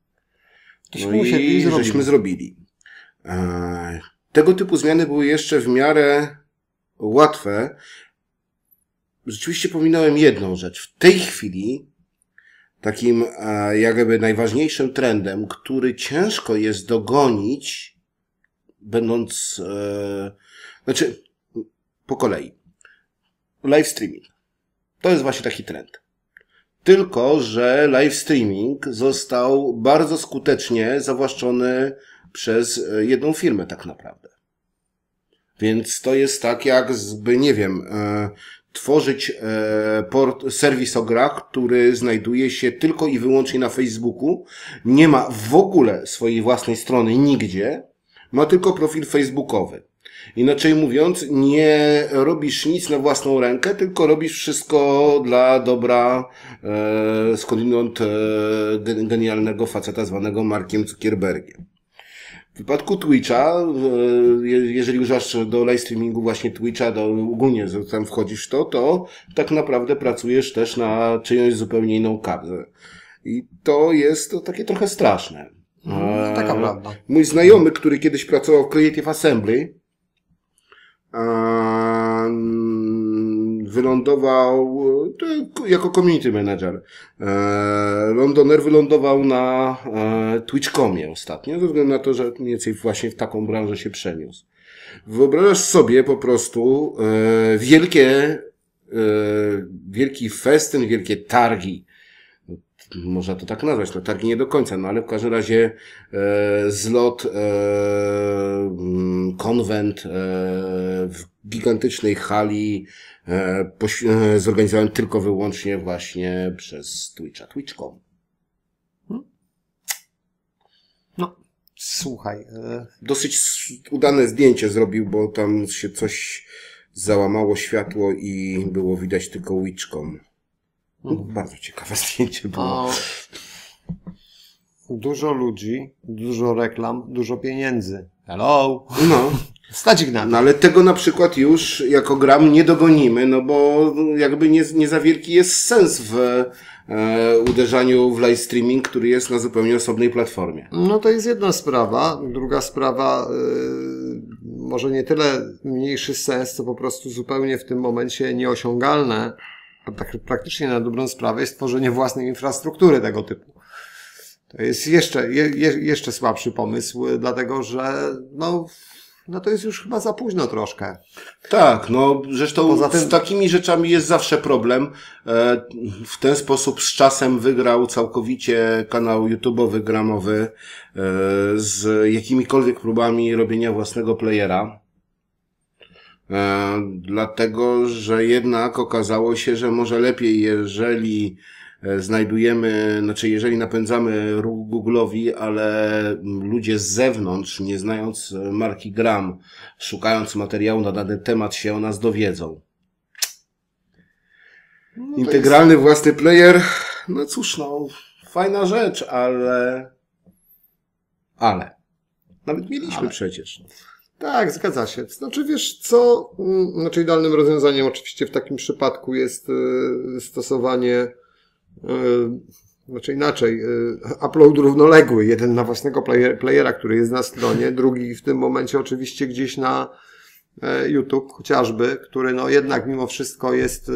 S1: No i żeśmy zrobili. E, tego typu zmiany były jeszcze w miarę łatwe. Rzeczywiście pominąłem jedną rzecz. W tej chwili takim e, jakby najważniejszym trendem, który ciężko jest dogonić, będąc, e, znaczy po kolei. Live streaming. To jest właśnie taki trend. Tylko że live streaming został bardzo skutecznie zawłaszczony przez jedną firmę tak naprawdę. Więc to jest tak, jakby, nie wiem, tworzyć e, port, serwis o grach, który znajduje się tylko i wyłącznie na Facebooku, nie ma w ogóle swojej własnej strony nigdzie, ma tylko profil facebookowy. Inaczej mówiąc, nie robisz nic na własną rękę, tylko robisz wszystko dla dobra e, skądinąd e, genialnego faceta zwanego Markiem Zuckerbergiem. W przypadku Twitcha, e, jeżeli używasz do live streamingu właśnie Twitcha, do ogólnie tam wchodzisz w to, to tak naprawdę pracujesz też na czyjąś zupełnie inną kabzę. I to jest to takie trochę straszne.
S2: No, taka prawda.
S1: Mój znajomy, który kiedyś pracował w Creative Assembly, wylądował jako community manager. Londoner wylądował na Twitch kropka comie ostatnio, ze względu na to, że mniej więcej właśnie w taką branżę się przeniósł. Wyobrażasz sobie po prostu wielkie, wielki festyn, wielkie targi. Można to tak nazwać, no targi nie do końca, no ale w każdym razie e, zlot, e, konwent e, w gigantycznej hali e, poś- e, zorganizowałem tylko wyłącznie właśnie przez Twitcha, Twitch kropka com.
S2: Hmm? No, słuchaj. E...
S1: Dosyć udane zdjęcie zrobił, bo tam się coś załamało światło i było widać tylko Twitch kropka com. No, bardzo ciekawe zdjęcie było.
S2: O, dużo ludzi, dużo reklam, dużo pieniędzy. Hello!
S1: No.
S2: Stać ich na to.
S1: No ale tego na przykład już jako gram nie dogonimy, no bo jakby nie, nie za wielki jest sens w e, uderzaniu w live streaming, który jest na zupełnie osobnej platformie.
S2: No to jest jedna sprawa. Druga sprawa, yy, może nie tyle mniejszy sens, co po prostu zupełnie w tym momencie nieosiągalne, a tak praktycznie na dobrą sprawę jest tworzenie własnej infrastruktury tego typu. To jest jeszcze, je, jeszcze słabszy pomysł, dlatego że no, no to jest już chyba za późno troszkę.
S1: Tak, no zresztą
S2: Poza tym...
S1: z takimi rzeczami jest zawsze problem. W ten sposób z czasem wygrał całkowicie kanał YouTube'owy, gramowy z jakimikolwiek próbami robienia własnego playera. Dlatego, że jednak okazało się, że może lepiej, jeżeli znajdujemy, znaczy jeżeli napędzamy ruch Google'owi, ale ludzie z zewnątrz, nie znając marki Gram, szukając materiału na dany temat, się o nas dowiedzą. No Integralny jest... własny player, no cóż, no fajna rzecz, ale ale nawet mieliśmy ale. przecież.
S2: Tak, zgadza się. Znaczy wiesz co, znaczy idealnym rozwiązaniem oczywiście w takim przypadku jest stosowanie znaczy inaczej, upload równoległy, jeden na własnego player, playera, który jest na stronie, drugi w tym momencie oczywiście gdzieś na YouTube chociażby, który no jednak mimo wszystko jest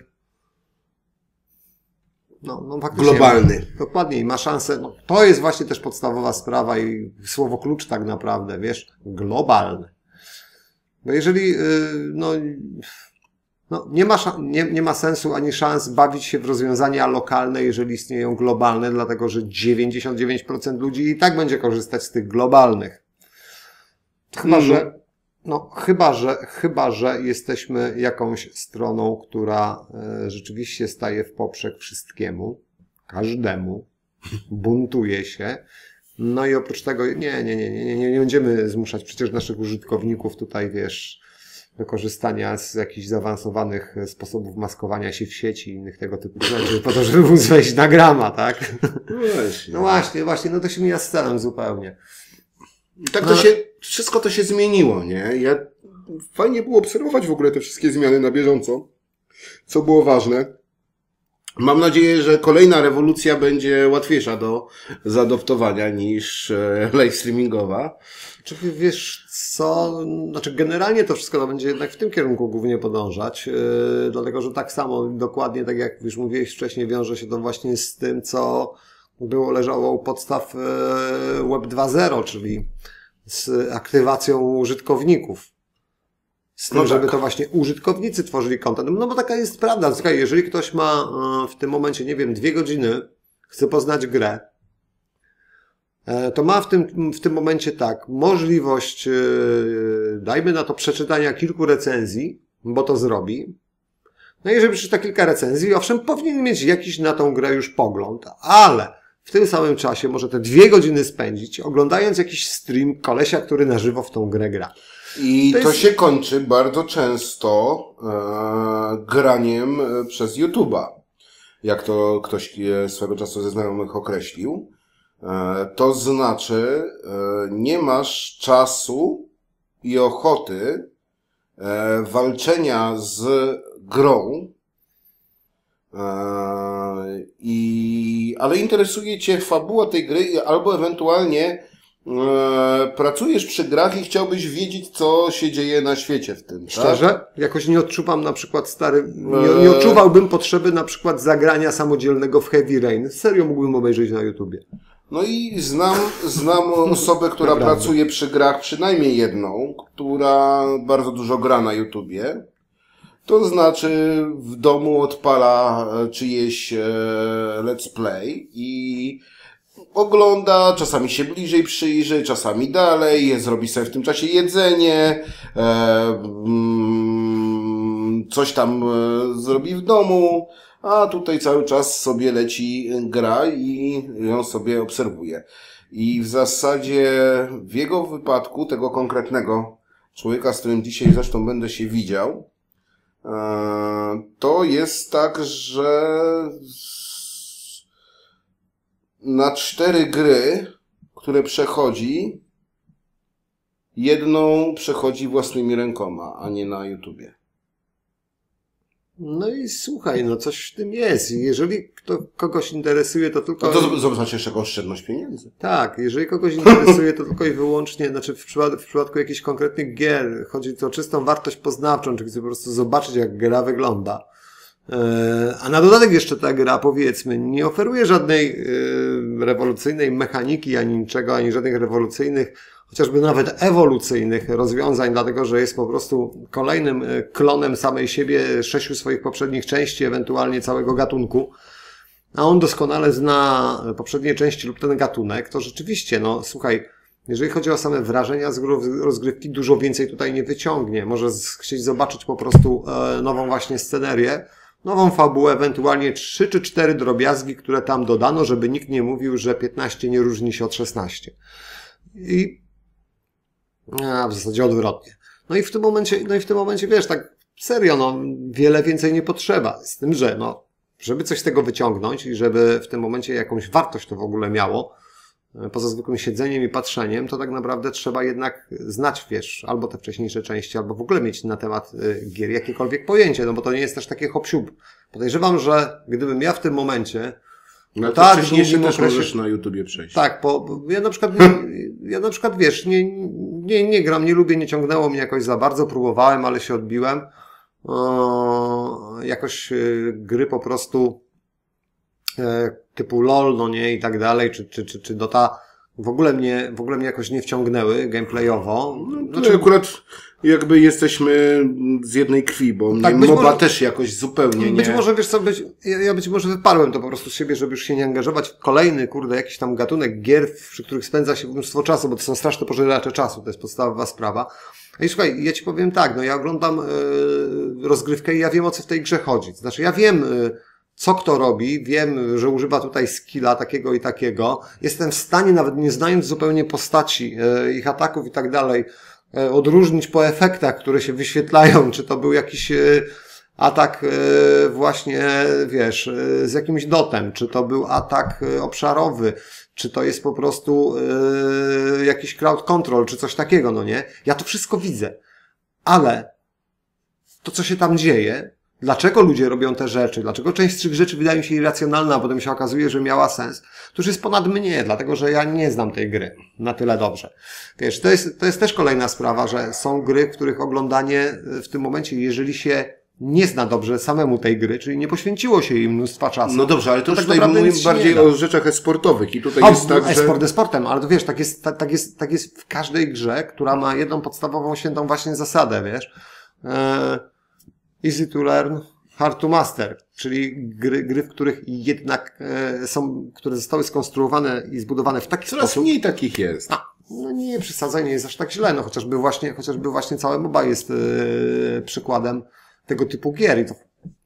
S2: no, no faktycznie
S1: globalny.
S2: Dokładnie i ma szansę, no, to jest właśnie też podstawowa sprawa i słowo klucz tak naprawdę, wiesz, globalny. Bo jeżeli no No, nie ma, nie, nie ma sensu ani szans bawić się w rozwiązania lokalne, jeżeli istnieją globalne, dlatego że dziewięćdziesiąt dziewięć procent ludzi i tak będzie korzystać z tych globalnych. Chyba, mm. że, no, chyba, że, chyba, że jesteśmy jakąś stroną, która e, rzeczywiście staje w poprzek wszystkiemu, każdemu, buntuje się. No i oprócz tego, nie, nie, nie, nie, nie, nie będziemy zmuszać przecież naszych użytkowników tutaj, wiesz, do korzystania z jakichś zaawansowanych sposobów maskowania się w sieci i innych tego typu rzeczy, po to, żeby móc wejść na grama, tak?
S1: No właśnie.
S2: No właśnie, właśnie, no to się mija z celem zupełnie.
S1: I tak to no. się, wszystko to się zmieniło, nie? Ja, fajnie było obserwować w ogóle te wszystkie zmiany na bieżąco, co było ważne. Mam nadzieję, że kolejna rewolucja będzie łatwiejsza do zaadoptowania niż live streamingowa.
S2: Czy wiesz co, znaczy generalnie to wszystko to będzie jednak w tym kierunku głównie podążać, yy, dlatego że tak samo, dokładnie tak jak już mówiłeś wcześniej, wiąże się to właśnie z tym, co było leżało u podstaw yy, Web dwa zero, czyli z aktywacją użytkowników. Z tym, no tak. żeby to właśnie użytkownicy tworzyli content. No bo taka jest prawda. Słuchaj, jeżeli ktoś ma yy, w tym momencie, nie wiem, dwie godziny, chce poznać grę, to ma w tym, w tym momencie tak, możliwość, yy, dajmy na to, przeczytania kilku recenzji, bo to zrobi. No i jeżeli przeczyta kilka recenzji, owszem, powinien mieć jakiś na tą grę już pogląd, ale w tym samym czasie może te dwie godziny spędzić, oglądając jakiś stream kolesia, który na żywo w tą grę gra.
S1: I to,
S2: to jest...
S1: się kończy bardzo często e, graniem przez YouTube'a. Jak to ktoś swego czasu ze znajomych określił. E, to znaczy, e, nie masz czasu i ochoty e, walczenia z grą, e, i, ale interesuje cię fabuła tej gry, albo ewentualnie e, pracujesz przy grach i chciałbyś wiedzieć, co się dzieje na świecie w tym.
S2: Szczerze?
S1: Tak?
S2: Jakoś nie odczuwam na przykład stary, nie, nie odczuwałbym potrzeby na przykład zagrania samodzielnego w Heavy Rain. Serio mógłbym obejrzeć na YouTubie.
S1: No i znam, znam osobę, która pracuje przy grach, przynajmniej jedną, która bardzo dużo gra na YouTubie. To znaczy w domu odpala czyjeś e, let's play i ogląda, czasami się bliżej przyjrzy, czasami dalej, zrobi sobie w tym czasie jedzenie, e, mm, coś tam e, zrobi w domu, a tutaj cały czas sobie leci gra i ją sobie obserwuje. I w zasadzie w jego wypadku, tego konkretnego człowieka, z którym dzisiaj zresztą będę się widział, to jest tak, że na cztery gry, które przechodzi, jedną przechodzi własnymi rękoma, a nie na YouTubie.
S2: No i słuchaj, no coś w tym jest. Jeżeli kto, kogoś interesuje, to tylko...
S1: No to zobacz jeszcze oszczędność pieniędzy.
S2: Tak, jeżeli kogoś interesuje, to tylko i wyłącznie, znaczy w przypadku, w przypadku jakichś konkretnych gier, chodzi tu o czystą wartość poznawczą, czyli chcę po prostu zobaczyć, jak gra wygląda. A na dodatek jeszcze ta gra, powiedzmy, nie oferuje żadnej rewolucyjnej mechaniki, ani niczego, ani żadnych rewolucyjnych, chociażby nawet ewolucyjnych rozwiązań, dlatego że jest po prostu kolejnym klonem samej siebie, sześciu swoich poprzednich części, ewentualnie całego gatunku. A on doskonale zna poprzednie części lub ten gatunek, to rzeczywiście, no słuchaj, jeżeli chodzi o same wrażenia z rozgrywki, dużo więcej tutaj nie wyciągnie. Może chcieć zobaczyć po prostu nową właśnie scenerię, nową fabułę, ewentualnie trzy czy cztery drobiazgi, które tam dodano, żeby nikt nie mówił, że piętnaście nie różni się od szesnastu. I a, w zasadzie odwrotnie. No i w tym momencie, no i w tym momencie, wiesz, tak serio, no wiele więcej nie potrzeba. Z tym, że no, żeby coś z tego wyciągnąć i żeby w tym momencie jakąś wartość to w ogóle miało, poza zwykłym siedzeniem i patrzeniem, to tak naprawdę trzeba jednak znać, wiesz, albo te wcześniejsze części, albo w ogóle mieć na temat gier jakiekolwiek pojęcie, no bo to nie jest też takie hop-siup. Podejrzewam, że gdybym ja w tym momencie
S1: no to wcześniejsze też okresie... możesz na YouTubie przejść.
S2: Tak, bo ja na przykład, nie, ja na przykład, wiesz, nie, nie, nie gram, nie lubię, nie ciągnęło mnie jakoś za bardzo, próbowałem, ale się odbiłem. O, jakoś y, gry po prostu y, typu LOL, no nie, i tak dalej, czy, czy, czy, czy Dota w ogóle mnie, w ogóle mnie jakoś nie wciągnęły gameplayowo.
S1: No, znaczy, akurat jakby jesteśmy z jednej krwi, bo tak, mnie MOBA może, też jakoś zupełnie nie...
S2: Być może, wiesz co, być, ja, ja być może wyparłem to po prostu z siebie, żeby już się nie angażować w kolejny, kurde, jakiś tam gatunek gier, przy których spędza się mnóstwo czasu, bo to są straszne pożeracze czasu, to jest podstawowa sprawa. I słuchaj, ja ci powiem tak, no ja oglądam y, rozgrywkę i ja wiem, o co w tej grze chodzi. Znaczy, ja wiem, y, co kto robi, wiem, że używa tutaj skilla takiego i takiego. Jestem w stanie, nawet nie znając zupełnie postaci, y, ich ataków i tak dalej, y, odróżnić po efektach, które się wyświetlają, czy to był jakiś y, atak y, właśnie, wiesz, y, z jakimś dotem, czy to był atak y, obszarowy, czy to jest po prostu yy, jakiś crowd control, czy coś takiego, no nie? Ja to wszystko widzę. Ale to, co się tam dzieje, dlaczego ludzie robią te rzeczy, dlaczego część z tych rzeczy wydaje mi się irracjonalna, a potem się okazuje, że miała sens, to już jest ponad mnie, dlatego że ja nie znam tej gry na tyle dobrze. Wiesz, to jest, to jest też kolejna sprawa, że są gry, których oglądanie w tym momencie, jeżeli się nie zna dobrze samemu tej gry, czyli nie poświęciło się jej mnóstwa czasu.
S1: No dobrze, ale to, to
S2: tak
S1: tutaj mówimy bardziej o rzeczach e-sportowych i tutaj
S2: o,
S1: jest tak,
S2: e-sport
S1: że...
S2: e-sportem, ale to wiesz, tak jest, tak, tak jest, tak jest w każdej grze, która ma jedną podstawową, świętą właśnie zasadę, wiesz. E, easy to learn, hard to master, czyli gry, gry, w których jednak e, są, które zostały skonstruowane i zbudowane w taki
S1: Coraz
S2: sposób.
S1: mniej takich jest.
S2: A, no nie, przesadzaj, nie jest aż tak źle, no chociażby właśnie, chociażby właśnie całe MOBA jest e, przykładem tego typu gier i to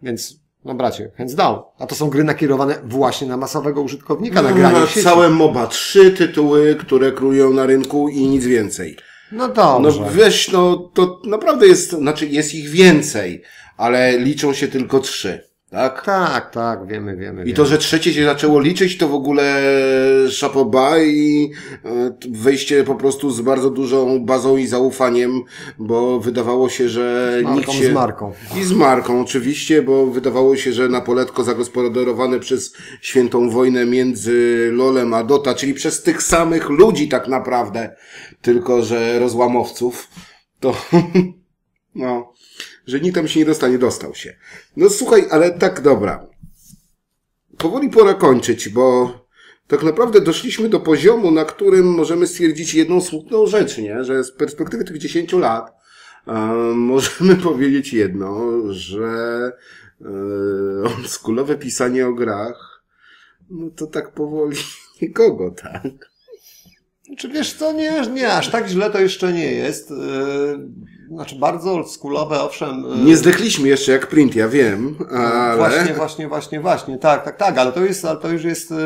S2: Więc, no bracie, hands down. A to są gry nakierowane właśnie na masowego użytkownika, na
S1: No,
S2: granie
S1: na
S2: w sieci.
S1: całe MOBA. Trzy tytuły, które królują na rynku i nic więcej.
S2: No dobrze.
S1: No weź, no to naprawdę jest, znaczy jest ich więcej, ale liczą się tylko trzy. Tak?
S2: Tak, tak, wiemy, wiemy.
S1: I
S2: wiemy.
S1: to, że trzecie się zaczęło liczyć, to w ogóle szapoba i e, wejście po prostu z bardzo dużą bazą i zaufaniem, bo wydawało się, że
S2: Z marką,
S1: nikt się...
S2: z marką.
S1: I z marką oczywiście, bo wydawało się, że Napoletko zagospodarowane przez świętą wojnę między LoLem a Dota, czyli przez tych samych ludzi tak naprawdę, tylko że rozłamowców, to no... że nikt tam się nie dostanie, dostał się. No słuchaj, ale tak, dobra. Powoli pora kończyć, bo tak naprawdę doszliśmy do poziomu, na którym możemy stwierdzić jedną smutną rzecz, nie? Że z perspektywy tych dziesięciu lat e, możemy powiedzieć jedno, że e, oldschoolowe pisanie o grach, no to tak powoli nikogo, tak?
S2: Czy wiesz co, nie, nie, aż tak źle to jeszcze nie jest. Yy, znaczy bardzo oldschoolowe, owszem. Yy,
S1: Nie zdechliśmy jeszcze jak print, ja wiem, ale...
S2: Właśnie, właśnie, właśnie, właśnie, tak, tak, tak, ale to jest, ale to już jest yy,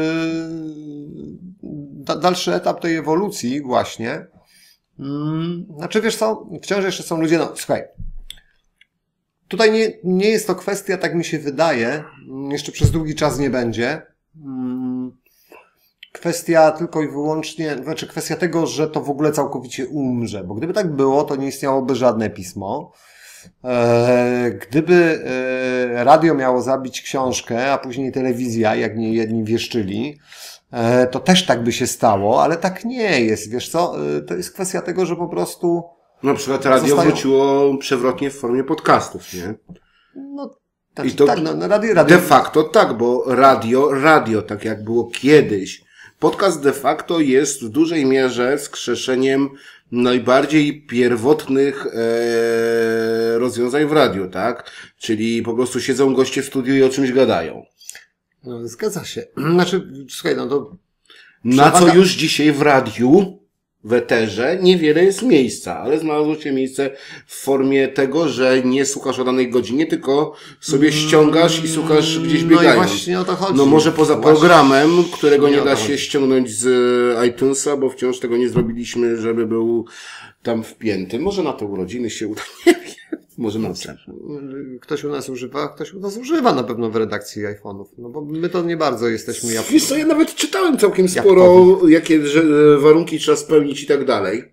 S2: da, dalszy etap tej ewolucji właśnie. Yy, znaczy wiesz co, wciąż jeszcze są ludzie, no słuchaj, tutaj nie, nie jest to kwestia, tak mi się wydaje, jeszcze przez długi czas nie będzie. Yy, Kwestia tylko i wyłącznie, znaczy kwestia tego, że to w ogóle całkowicie umrze, bo gdyby tak było, to nie istniałoby żadne pismo. E, gdyby e, radio miało zabić książkę, a później telewizja, jak nie jedni wieszczyli, e, to też tak by się stało, ale tak nie jest, wiesz co? E, to jest kwestia tego, że po prostu...
S1: Na przykład radio
S2: zostają...
S1: wróciło przewrotnie w formie podcastów, nie?
S2: No, tak,
S1: I to
S2: tak, no, no, radio, radio...
S1: de facto tak, bo radio, radio, tak jak było kiedyś, podcast de facto jest w dużej mierze wskrzeszeniem najbardziej pierwotnych e, rozwiązań w radiu, tak? Czyli po prostu siedzą goście w studiu i o czymś gadają.
S2: No, zgadza się. Znaczy, słuchaj, no to...
S1: Na
S2: Przewaga...
S1: co już dzisiaj w radiu, w eterze, niewiele jest miejsca, ale znalazło się miejsce w formie tego, że nie słuchasz o danej godzinie, tylko sobie ściągasz i słuchasz gdzieś biegając.
S2: No i właśnie o to chodzi.
S1: No może poza
S2: właśnie.
S1: programem, którego nie
S2: Nie
S1: da
S2: o to
S1: się
S2: chodzi.
S1: ściągnąć z iTunesa, bo wciąż tego nie zrobiliśmy, żeby był tam wpięty. Może na te urodziny się uda, nie wiem. Może następne.
S2: Ktoś u nas używa, ktoś u nas używa na pewno w redakcji iPhone'ów. No bo my to nie bardzo jesteśmy... Jak...
S1: Wiesz co, ja nawet czytałem całkiem sporo, jakie że, warunki trzeba spełnić i tak dalej.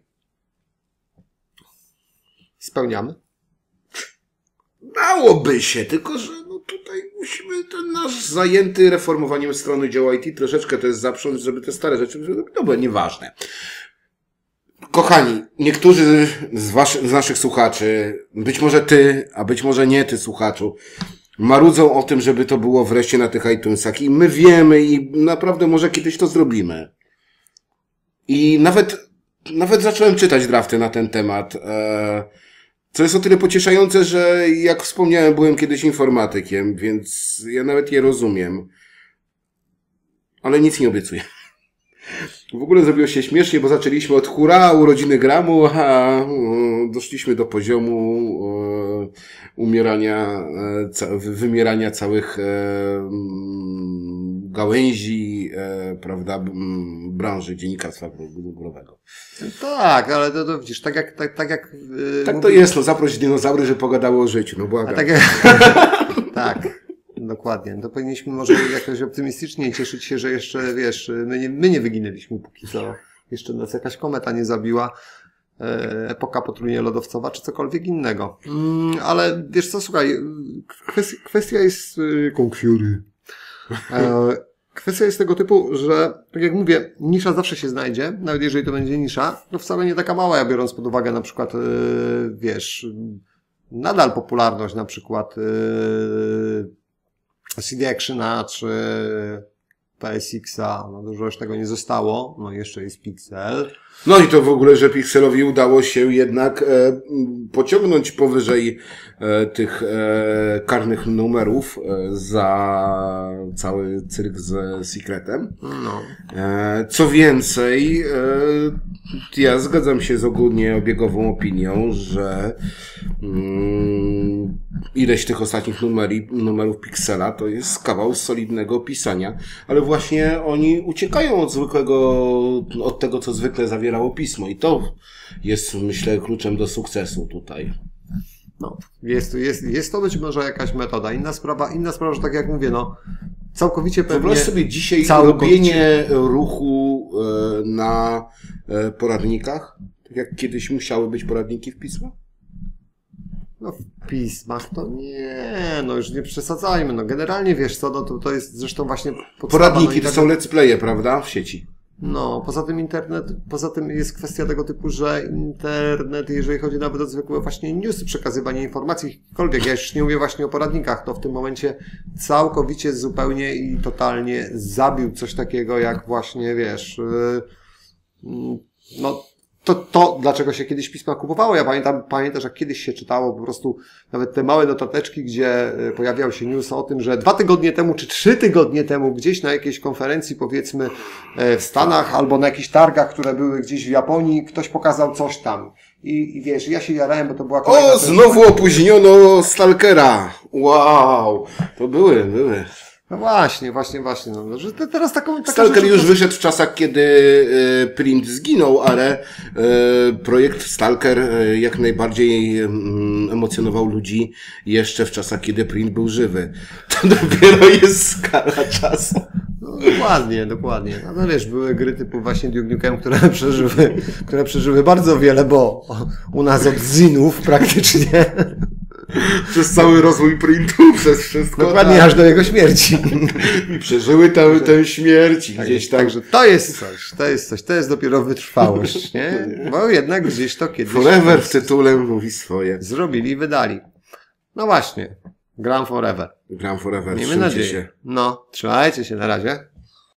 S2: Spełniamy?
S1: Dałoby się, tylko że no tutaj musimy ten nasz zajęty reformowaniem strony dział I T troszeczkę to jest zaprząc, żeby te stare rzeczy, no bo nieważne. Kochani, niektórzy z, waszych, z naszych słuchaczy, być może ty, a być może nie ty słuchaczu, marudzą o tym, żeby to było wreszcie na tych iTunesach i my wiemy i naprawdę może kiedyś to zrobimy. I nawet, nawet zacząłem czytać drafty na ten temat, e, co jest o tyle pocieszające, że jak wspomniałem, byłem kiedyś informatykiem, więc ja nawet je rozumiem. Ale nic nie obiecuję. W ogóle zrobiło się śmiesznie, bo zaczęliśmy od hurra, urodziny gramu, a doszliśmy do poziomu umierania, wymierania całych gałęzi, prawda, branży dziennikarstwa growego.
S2: Tak, ale to, to widzisz, tak jak... Tak, tak, jak, yy,
S1: tak to
S2: mówię...
S1: jest, no zaproś dinozaury, że pogadało o życiu, no błagam.
S2: A tak, jak... tak. Dokładnie. To powinniśmy może jakoś optymistycznie cieszyć się, że jeszcze, wiesz, my nie, my nie wyginęliśmy póki co. Jeszcze nas jakaś kometa nie zabiła. Epoka potrójnie lodowcowa, czy cokolwiek innego. Mm, ale wiesz co, słuchaj, kwestia, kwestia jest konkwiory. Kwestia jest tego typu, że, tak jak mówię, nisza zawsze się znajdzie, nawet jeżeli to będzie nisza, to wcale nie taka mała, biorąc pod uwagę na przykład, wiesz, nadal popularność na przykład C D Actiona czy P S X-a, no dużo już tego nie zostało, no jeszcze jest Pixel.
S1: No i to w ogóle, że Pixelowi udało się jednak e, pociągnąć powyżej e, tych e, karnych numerów e, za cały cyrk z Secretem.
S2: No.
S1: E, co więcej, e, ja zgadzam się z ogólnie obiegową opinią, że mm, ileś tych ostatnich numeri, numerów Pixela, to jest kawał solidnego pisania, ale właśnie oni uciekają od zwykłego, od tego, co zwykle zawierało pismo i to jest, myślę, kluczem do sukcesu tutaj.
S2: No, jest, jest, jest to być może jakaś metoda. Inna sprawa, inna sprawa, że tak jak mówię, no, całkowicie pewnie...
S1: Wyobraź sobie dzisiaj
S2: całkowicie...
S1: robienie ruchu na poradnikach, tak jak kiedyś musiały być poradniki w pismo?
S2: No w pismach to nie, no już nie przesadzajmy. No generalnie wiesz co, no to, to jest zresztą właśnie podstawa,
S1: Poradniki
S2: no,
S1: to są let's playe, prawda? W sieci.
S2: No, poza tym internet, poza tym jest kwestia tego typu, że internet, jeżeli chodzi nawet o zwykłe właśnie newsy, przekazywanie informacji, jakikolwiek, ja już nie mówię właśnie o poradnikach, to w tym momencie całkowicie, zupełnie i totalnie zabił coś takiego jak właśnie, wiesz, yy, no, To, to, dlaczego się kiedyś pisma kupowało. Ja pamiętam, pamiętasz, jak kiedyś się czytało po prostu nawet te małe notateczki, gdzie pojawiał się news o tym, że dwa tygodnie temu, czy trzy tygodnie temu gdzieś na jakiejś konferencji, powiedzmy, w Stanach albo na jakichś targach, które były gdzieś w Japonii, ktoś pokazał coś tam. I, i wiesz, ja się jarałem, bo to była kolejna...
S1: O, znowu opóźniono Stalkera. Wow. To były, były.
S2: No właśnie, właśnie, właśnie. No, że te, teraz taką... taką
S1: Stalker
S2: rzecz,
S1: już
S2: to...
S1: wyszedł w czasach, kiedy y, Print zginął, ale y, projekt Stalker y, jak najbardziej y, emocjonował ludzi jeszcze w czasach, kiedy Print był żywy. To dopiero jest skala czasu.
S2: No, dokładnie, dokładnie. No, no wiesz, były gry typu właśnie Duke Nukem, które przeżyły, które przeżyły bardzo wiele, bo u nas od zinów praktycznie...
S1: Przez cały rozwój printu, przez wszystko.
S2: Dokładnie,
S1: tak.
S2: aż do jego śmierci.
S1: I przeżyły tę, tę śmierć
S2: Tak,
S1: gdzieś tam.
S2: Także to jest coś, to jest coś, to jest dopiero wytrwałość, nie? Bo jednak gdzieś to kiedyś...
S1: Forever w tytule mówi swoje.
S2: Zrobili i wydali. No właśnie, gram forever.
S1: Gram Forever,
S2: Miejmy
S1: trzymajcie
S2: nadzieję.
S1: się.
S2: No, trzymajcie się na razie.